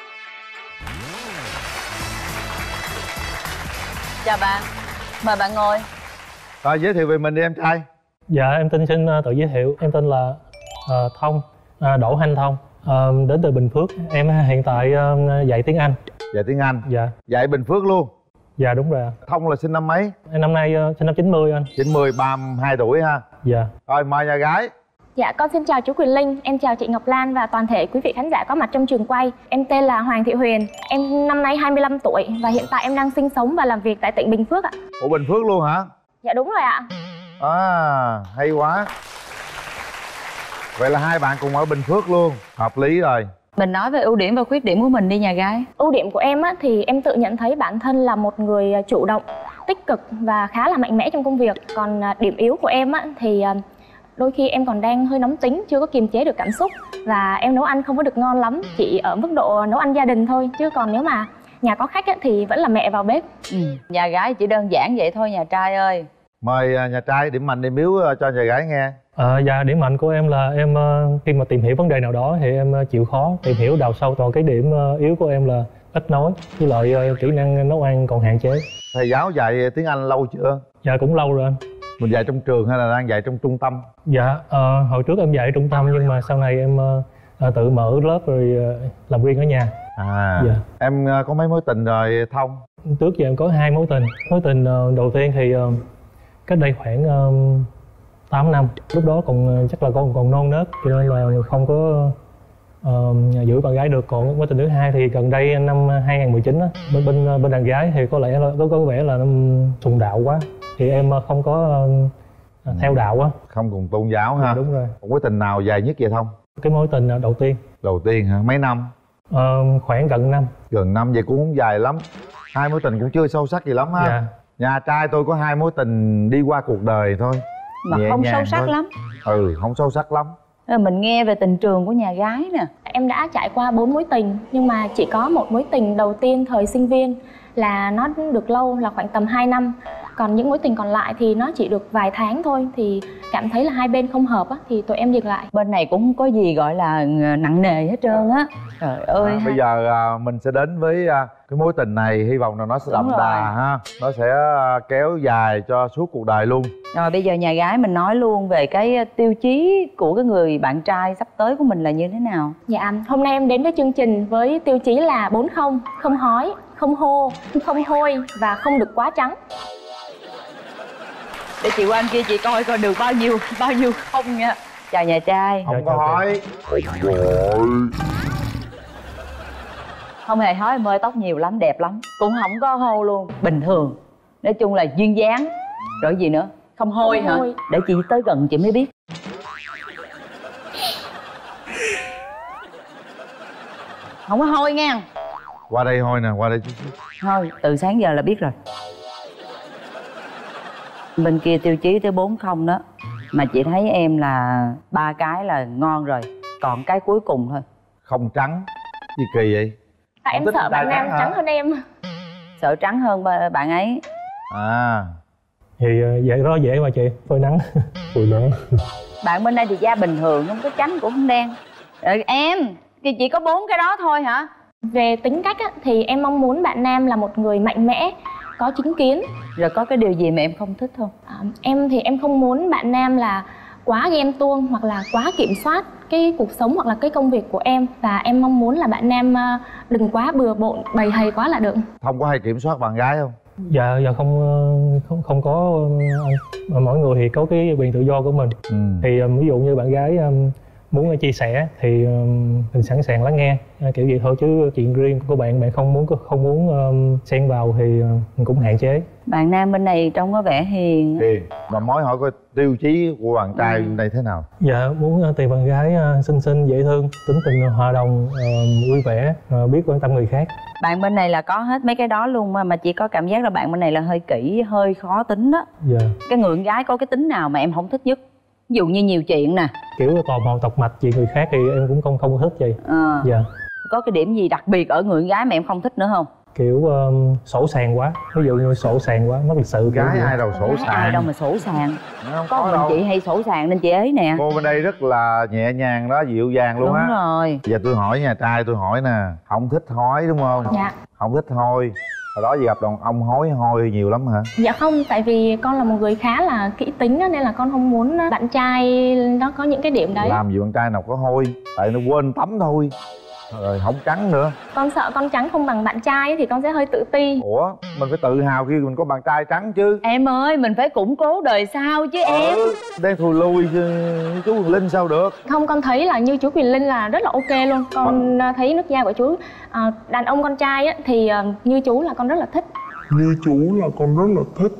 Chào bạn. Mời bạn ngồi. Rồi giới thiệu về mình đi em trai. Dạ em xin tự giới thiệu. Em tên là Thông, Đỗ Thanh Thông, đến từ Bình Phước. Em hiện tại dạy tiếng Anh. Dạy tiếng Anh? Dạ. Dạy Bình Phước luôn? Dạ đúng rồi. Thông là sinh năm mấy? Em năm nay sinh năm 90 anh. 90, 32 tuổi ha. Dạ. Rồi mời nhà gái. Dạ, con xin chào chú Quyền Linh, em chào chị Ngọc Lan và toàn thể quý vị khán giả có mặt trong trường quay. Em tên là Hoàng Thị Huyền, em năm nay 25 tuổi và hiện tại em đang sinh sống và làm việc tại tỉnh Bình Phước ạ. Ủa Bình Phước luôn hả? Dạ đúng rồi ạ. À, hay quá. Vậy là hai bạn cùng ở Bình Phước luôn, hợp lý rồi. Mình nói về ưu điểm và khuyết điểm của mình đi nhà gái. Ưu điểm của em á, thì em tự nhận thấy bản thân là một người chủ động, tích cực và khá là mạnh mẽ trong công việc. Còn điểm yếu của em á, thì đôi khi em còn đang hơi nóng tính, chưa có kiềm chế được cảm xúc. Và em nấu ăn không có được ngon lắm, chỉ ở mức độ nấu ăn gia đình thôi. Chứ còn nếu mà nhà có khách á, thì vẫn là mẹ vào bếp. Nhà gái chỉ đơn giản vậy thôi nhà trai ơi. Mời nhà trai điểm mạnh điểm yếu cho nhà gái nghe. Dạ điểm mạnh của em là em khi mà tìm hiểu vấn đề nào đó thì em chịu khó tìm hiểu đào sâu. Còn cái điểm yếu của em là ít nói, với lại kỹ năng nấu ăn còn hạn chế. Thầy giáo dạy tiếng Anh lâu chưa? Dạ cũng lâu rồi anh. Mình dạy trong trường hay là đang dạy trong trung tâm? Dạ hồi trước em dạy ở trung tâm nhưng mà sau này em tự mở lớp rồi làm riêng ở nhà. Dạ. Em có mấy mối tình rồi Thông? Trước giờ em có 2 mối tình. Mối tình đầu tiên thì cách đây khoảng 8 năm. Lúc đó còn chắc là con còn non nớt cho nên là không có giữ bạn gái được. Còn mối tình thứ hai thì gần đây năm 2019 á, bên đàn gái thì có lẽ là có vẻ là sùng đạo quá thì em không có theo đạo á. Không cùng tôn giáo ha. Đúng rồi. Một mối tình nào dài nhất vậy Thông? Cái mối tình đầu tiên. Đầu tiên hả? Mấy năm? Khoảng gần năm. Gần năm vậy cũng không dài lắm. 2 mối tình cũng chưa sâu sắc gì lắm ha. Dạ. Nhà trai tôi có 2 mối tình đi qua cuộc đời thôi. Mà nhẹ không nhàng sâu sắc thôi. lắm. Không sâu sắc lắm. Mình nghe về tình trường của nhà gái nè. Em đã trải qua 4 mối tình nhưng mà chỉ có một mối tình đầu tiên thời sinh viên là nó được lâu, là khoảng tầm 2 năm. Còn những mối tình còn lại thì nó chỉ được vài tháng thôi. Thì cảm thấy là hai bên không hợp á, thì tụi em dừng lại. Bên này cũng không có gì gọi là nặng nề hết trơn á. Trời ơi. Bây giờ mình sẽ đến với cái mối tình này. Hy vọng là nó sẽ đậm đà ha. Nó sẽ kéo dài cho suốt cuộc đời luôn. Rồi bây giờ nhà gái mình nói luôn về cái tiêu chí của cái người bạn trai sắp tới của mình là như thế nào? Dạ, hôm nay em đến với chương trình với tiêu chí là 4 không. Không hói, không hô, không hôi và không được quá trắng. Để chị qua anh kia chị coi được bao nhiêu không nha. Chào nhà trai. Không có hói. Không hề hói em ơi, tóc nhiều lắm, đẹp lắm. Cũng không có hô luôn, bình thường. Nói chung là duyên dáng. Rồi gì nữa? Không hôi hả? Để chị tới gần chị mới biết. Không có hôi nha. Qua đây hôi nè, qua đây chút. Thôi, từ sáng giờ là biết rồi. Bên kia tiêu chí tới 40 đó. Mà chị thấy em là 3 cái là ngon rồi. Còn cái cuối cùng thôi. Không trắng. Gì kỳ vậy? Tại em sợ bạn nam trắng hơn em. Sợ trắng hơn bạn ấy. À. Thì vậy đó dễ mà chị, phơi nắng. Phơi nắng. Bạn bên đây thì da bình thường, không có trắng cũng không đen. Em thì chỉ có 4 cái đó thôi hả? Về tính cách á, thì em mong muốn bạn nam là một người mạnh mẽ, có chính kiến. Rồi có cái điều gì mà em không thích không? Em thì em không muốn bạn nam là quá ghen tuông hoặc là quá kiểm soát cái cuộc sống hoặc là cái công việc của em. Và em mong muốn là bạn nam đừng quá bừa bộn, bầy hầy quá là được. Không có hay kiểm soát bạn gái không? Dạ không có. Mỗi người thì có cái quyền tự do của mình. Thì ví dụ như bạn gái muốn chia sẻ thì mình sẵn sàng lắng nghe, kiểu vậy thôi, chứ chuyện riêng của bạn không muốn xen vào thì mình cũng hạn chế. Bạn nam bên này trông có vẻ hiền. Hiền. Mà mới hỏi coi tiêu chí của bạn trai bên đây thế nào? Dạ muốn tìm bạn gái xinh xinh, dễ thương, tính tình hòa đồng, vui vẻ, biết quan tâm người khác. Bạn bên này là có hết mấy cái đó luôn mà chỉ có cảm giác là bạn bên này là hơi kỹ, hơi khó tính đó. Dạ. Cái người con gái có cái tính nào mà em không thích nhất? Ví dụ như nhiều chuyện nè. Kiểu tò mò tọc mạch chuyện người khác thì em cũng không thích vậy. Dạ. Có cái điểm gì đặc biệt ở người con gái mà em không thích nữa không? Kiểu sỗ sàng quá, ví dụ như sỗ sàng quá, mất lịch sự. Gái ai đâu sỗ sàng. Ai đâu mà sỗ sàng. Có mình chị hay sỗ sàng nên chị ấy nè. Cô bên đây rất là nhẹ nhàng đó, dịu dàng luôn á. Đúng rồi. Giờ tôi hỏi nhà trai, tôi hỏi nè, không thích hói đúng không? Dạ. Không thích hôi. Hồi đó giờ gặp đàn ông hói hôi nhiều lắm hả? Dạ không, tại vì con là một người khá là kỹ tính nên là con không muốn bạn trai nó có những cái điểm đấy. Làm gì bạn trai nào có hôi, tại nó quên tắm thôi. Rồi không trắng nữa. Con sợ con trắng không bằng bạn trai thì con sẽ hơi tự ti. Ủa, mình phải tự hào khi mình có bạn trai trắng chứ. Em ơi, mình phải củng cố đời sau chứ em. Đang thùi lui chứ chú Quyền Linh sao được. Không, con thấy là như chú Quyền Linh là rất là ok luôn. Con thấy nước da của chú đàn ông con trai á, thì như chú là con rất là thích. Như chú là con rất là thích.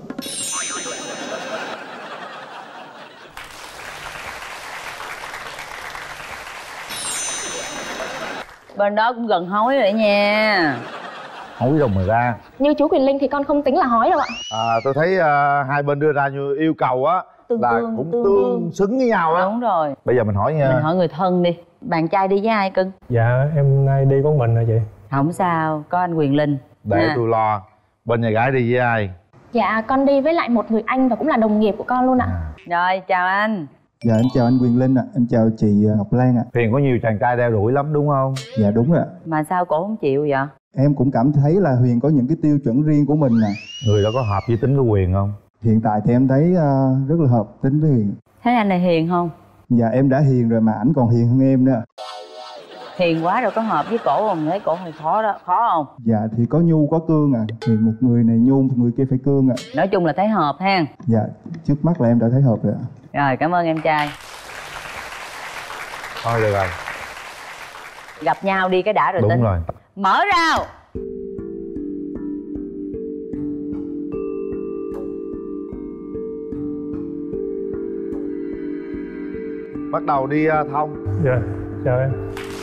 Bên đó cũng gần hói rồi nha. Hói rồi mà ra. Như chú Quyền Linh thì con không tính là hói đâu ạ. Tôi thấy hai bên đưa ra như yêu cầu á là cũng tương xứng với nhau á. Đúng rồi. Bây giờ mình hỏi Mình hỏi người thân đi. Bạn trai đi với ai cưng? Dạ em nay đi có mình rồi chị. Không sao, có anh Quyền Linh. Để tôi lo. Bên nhà gái đi với ai? Dạ con đi với lại một người anh và cũng là đồng nghiệp của con luôn ạ. Rồi chào anh. Dạ em chào anh Quyền Linh ạ. Em chào chị Ngọc Lan ạ. Huyền có nhiều chàng trai đeo đuổi lắm đúng không? Dạ đúng rồi ạ. Mà sao cổ không chịu vậy? Em cũng cảm thấy là Huyền có những cái tiêu chuẩn riêng của mình nè. Người đó có hợp với tính của Huyền không? Hiện tại thì em thấy rất là hợp tính với Huyền. Thấy anh này hiền không? Dạ em đã hiền rồi mà ảnh còn hiền hơn em nữa. Hiền quá rồi có hợp với cổ không? Thấy cổ hơi khó đó, khó không? Dạ thì có nhu có cương à. Thì một người này nhu, một người kia phải cương à. Nói chung là thấy hợp ha. Dạ trước mắt là em đã thấy hợp rồi ạ. Rồi cảm ơn em trai. Thôi được rồi. Gặp nhau đi cái đã rồi tính. Đúng rồi. Mở rào. Bắt đầu đi Thông. Dạ, chào em.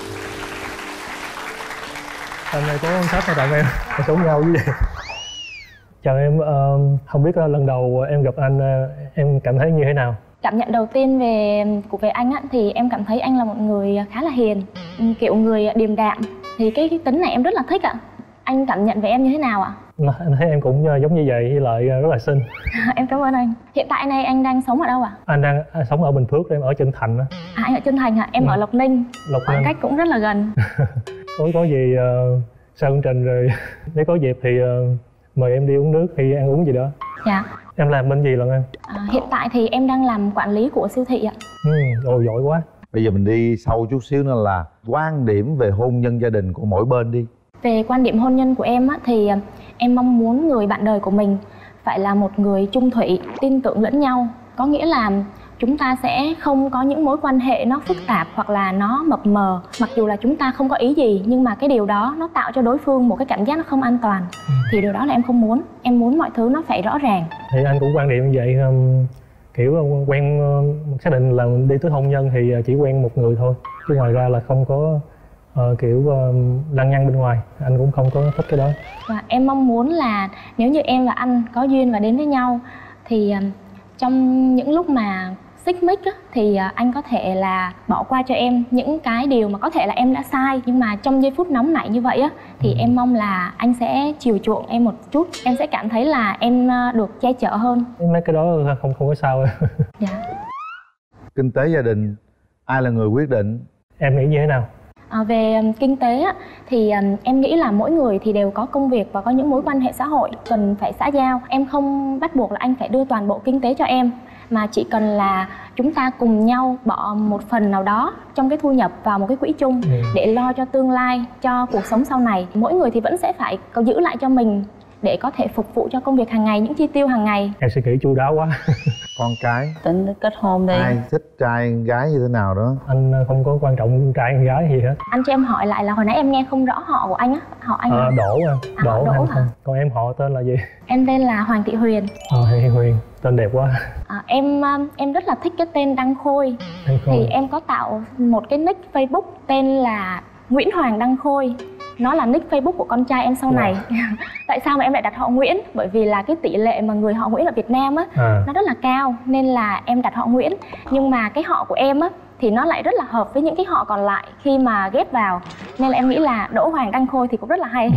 Hôm nay có sách mà tặng em sống nhau với vậy. Chào em, không biết lần đầu em gặp anh em cảm thấy như thế nào? Cảm nhận đầu tiên về anh á, thì em cảm thấy anh là một người khá là hiền, kiểu người điềm đạm. Thì cái tính này em rất là thích ạ. Anh cảm nhận về em như thế nào ạ? Anh thấy em cũng giống như vậy, với lại rất là xinh. Em cảm ơn anh. Hiện tại này anh đang sống ở đâu ạ? Anh đang sống ở Bình Phước, em ở Trân Thành đó. Anh ở Trân Thành hả? Em ở Lộc Ninh. Khoảng cách cũng rất là gần. Có gì sau chương trình rồi nếu có dịp thì mời em đi uống nước hay ăn uống gì đó. Dạ. Em làm bên gì lần em? Hiện tại thì em đang làm quản lý của siêu thị ạ. Ồ giỏi quá. Bây giờ mình đi sâu chút xíu nữa là quan điểm về hôn nhân gia đình của mỗi bên đi. Về quan điểm hôn nhân của em á, thì em mong muốn người bạn đời của mình phải là một người chung thủy, tin tưởng lẫn nhau. Có nghĩa là chúng ta sẽ không có những mối quan hệ nó phức tạp hoặc là nó mập mờ. Mặc dù là chúng ta không có ý gì nhưng mà cái điều đó nó tạo cho đối phương một cái cảm giác nó không an toàn. Thì điều đó là em không muốn. Em muốn mọi thứ nó phải rõ ràng. Thì anh cũng quan điểm như vậy, kiểu quen xác định là đi tới hôn nhân thì chỉ quen một người thôi, chứ ngoài ra là không có kiểu lăng nhăng bên ngoài, anh cũng không có thích cái đó. Và em mong muốn là nếu như em và anh có duyên và đến với nhau thì trong những lúc mà xích mích á, thì anh có thể là bỏ qua cho em những cái điều mà có thể là em đã sai, nhưng mà trong giây phút nóng nảy như vậy á thì em mong là anh sẽ chiều chuộng em một chút, em sẽ cảm thấy là em được che chở hơn. Mấy cái đó không có sao. Dạ. Kinh tế gia đình ai là người quyết định? Em nghĩ như thế nào? Về kinh tế á, thì em nghĩ là mỗi người thì đều có công việc và có những mối quan hệ xã hội cần phải xã giao. Em không bắt buộc là anh phải đưa toàn bộ kinh tế cho em, mà chỉ cần là chúng ta cùng nhau bỏ một phần nào đó trong cái thu nhập vào một cái quỹ chung để lo cho tương lai, cho cuộc sống sau này. Mỗi người thì vẫn sẽ phải có giữ lại cho mình để có thể phục vụ cho công việc hàng ngày, những chi tiêu hàng ngày. Em suy nghĩ chu đáo quá. Con cái tính kết hôn đi. Ai thích trai gái như thế nào đó? Anh không có quan trọng trai hay gái gì hết. Anh cho em hỏi lại là hồi nãy em nghe không rõ họ của anh á. Họ anh Đỗ à. Đỗ hả? Còn em họ tên là gì? Em tên là Hoàng Thị Huyền. Huyền, tên đẹp quá. Em rất là thích cái tên Đăng Khôi. Thì em có tạo một cái nick Facebook tên là Nguyễn Hoàng Đăng Khôi. Nó là nick Facebook của con trai em sau này. Tại sao mà em lại đặt họ Nguyễn? Bởi vì là cái tỷ lệ mà người họ Nguyễn ở Việt Nam á nó rất là cao, nên là em đặt họ Nguyễn. Nhưng mà cái họ của em á thì nó lại rất là hợp với những cái họ còn lại khi mà ghép vào, nên là em nghĩ là Đỗ Hoàng Đăng Khôi thì cũng rất là hay.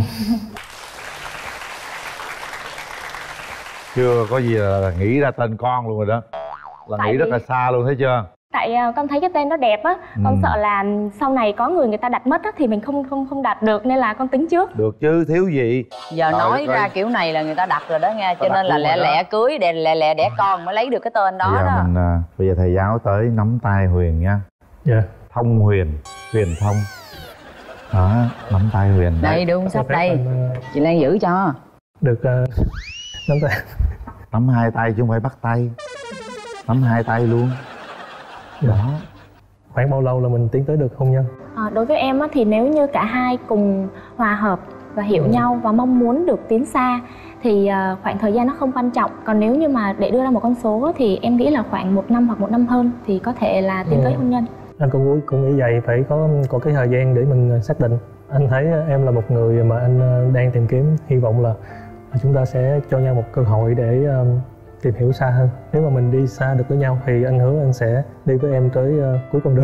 Chưa có gì là nghĩ ra tên con luôn rồi đó, là nghĩ rất là xa luôn, thấy chưa? Tại con thấy cái tên nó đẹp á, con sợ là sau này có người ta đặt mất á thì mình không đặt được, nên là con tính trước. Được chứ, thiếu gì. Giờ nói ra kiểu này là người ta đặt rồi đó nghe, cho nên là lẹ cưới, lẹ đẻ con mới lấy được cái tên đó. Bây giờ thầy giáo tới nắm tay Huyền nha. Dạ. Thông Huyền, Huyền thông. Đó, nắm tay Huyền. Đây đưa cuốn sách đây, chị Lan giữ cho. Được nắm tay. Nắm hai tay chứ không phải bắt tay. Nắm hai tay luôn. Đó. Khoảng bao lâu là mình tiến tới được hôn nhân? Đối với em á, thì nếu như cả hai cùng hòa hợp và hiểu nhau và mong muốn được tiến xa thì khoảng thời gian nó không quan trọng. Còn nếu như mà để đưa ra một con số thì em nghĩ là khoảng 1 năm hoặc 1 năm hơn thì có thể là tiến tới hôn nhân. Anh cũng nghĩ vậy, phải có cái thời gian để mình xác định. Anh thấy em là một người mà anh đang tìm kiếm, hy vọng là chúng ta sẽ cho nhau một cơ hội để tìm hiểu xa hơn. Nếu mà mình đi xa được với nhau thì anh hứa anh sẽ đi với em tới cuối con đường.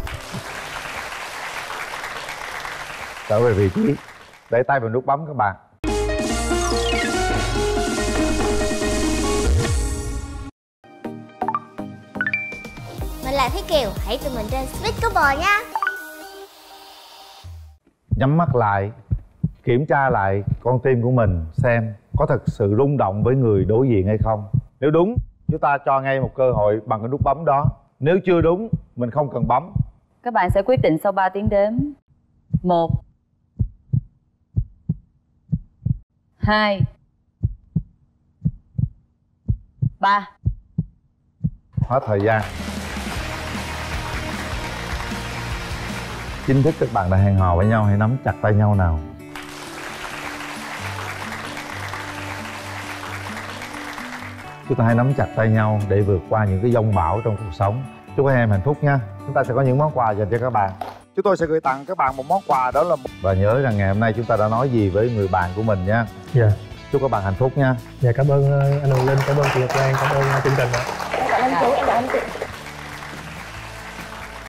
Trở về vị trí, để tay vào nút bấm các bạn. Mình là Thúy Kiều, hãy tụi mình trên Sweet Couple nha. Nhắm mắt lại, kiểm tra lại con tim của mình xem có thật sự rung động với người đối diện hay không. Nếu đúng, chúng ta cho ngay một cơ hội bằng cái nút bấm đó. Nếu chưa đúng, mình không cần bấm. Các bạn sẽ quyết định sau 3 tiếng đếm. 1 2 3. Hết thời gian. Chính thức các bạn đã hẹn hò với nhau, hãy nắm chặt tay nhau nào. Chúng ta hãy nắm chặt tay nhau để vượt qua những cái giông bão trong cuộc sống. Chúc các em hạnh phúc nha. Chúng ta sẽ có những món quà dành cho các bạn. Chúng tôi sẽ gửi tặng các bạn một món quà, đó là và nhớ rằng ngày hôm nay chúng ta đã nói gì với người bạn của mình nha. Dạ. Chúc các bạn hạnh phúc nha. Dạ, cảm ơn anh Hồng Linh, cảm ơn chị Ngọc Lan, cảm ơn chương trình ạ. Em cảm ơn chú, em cảm ơn chị.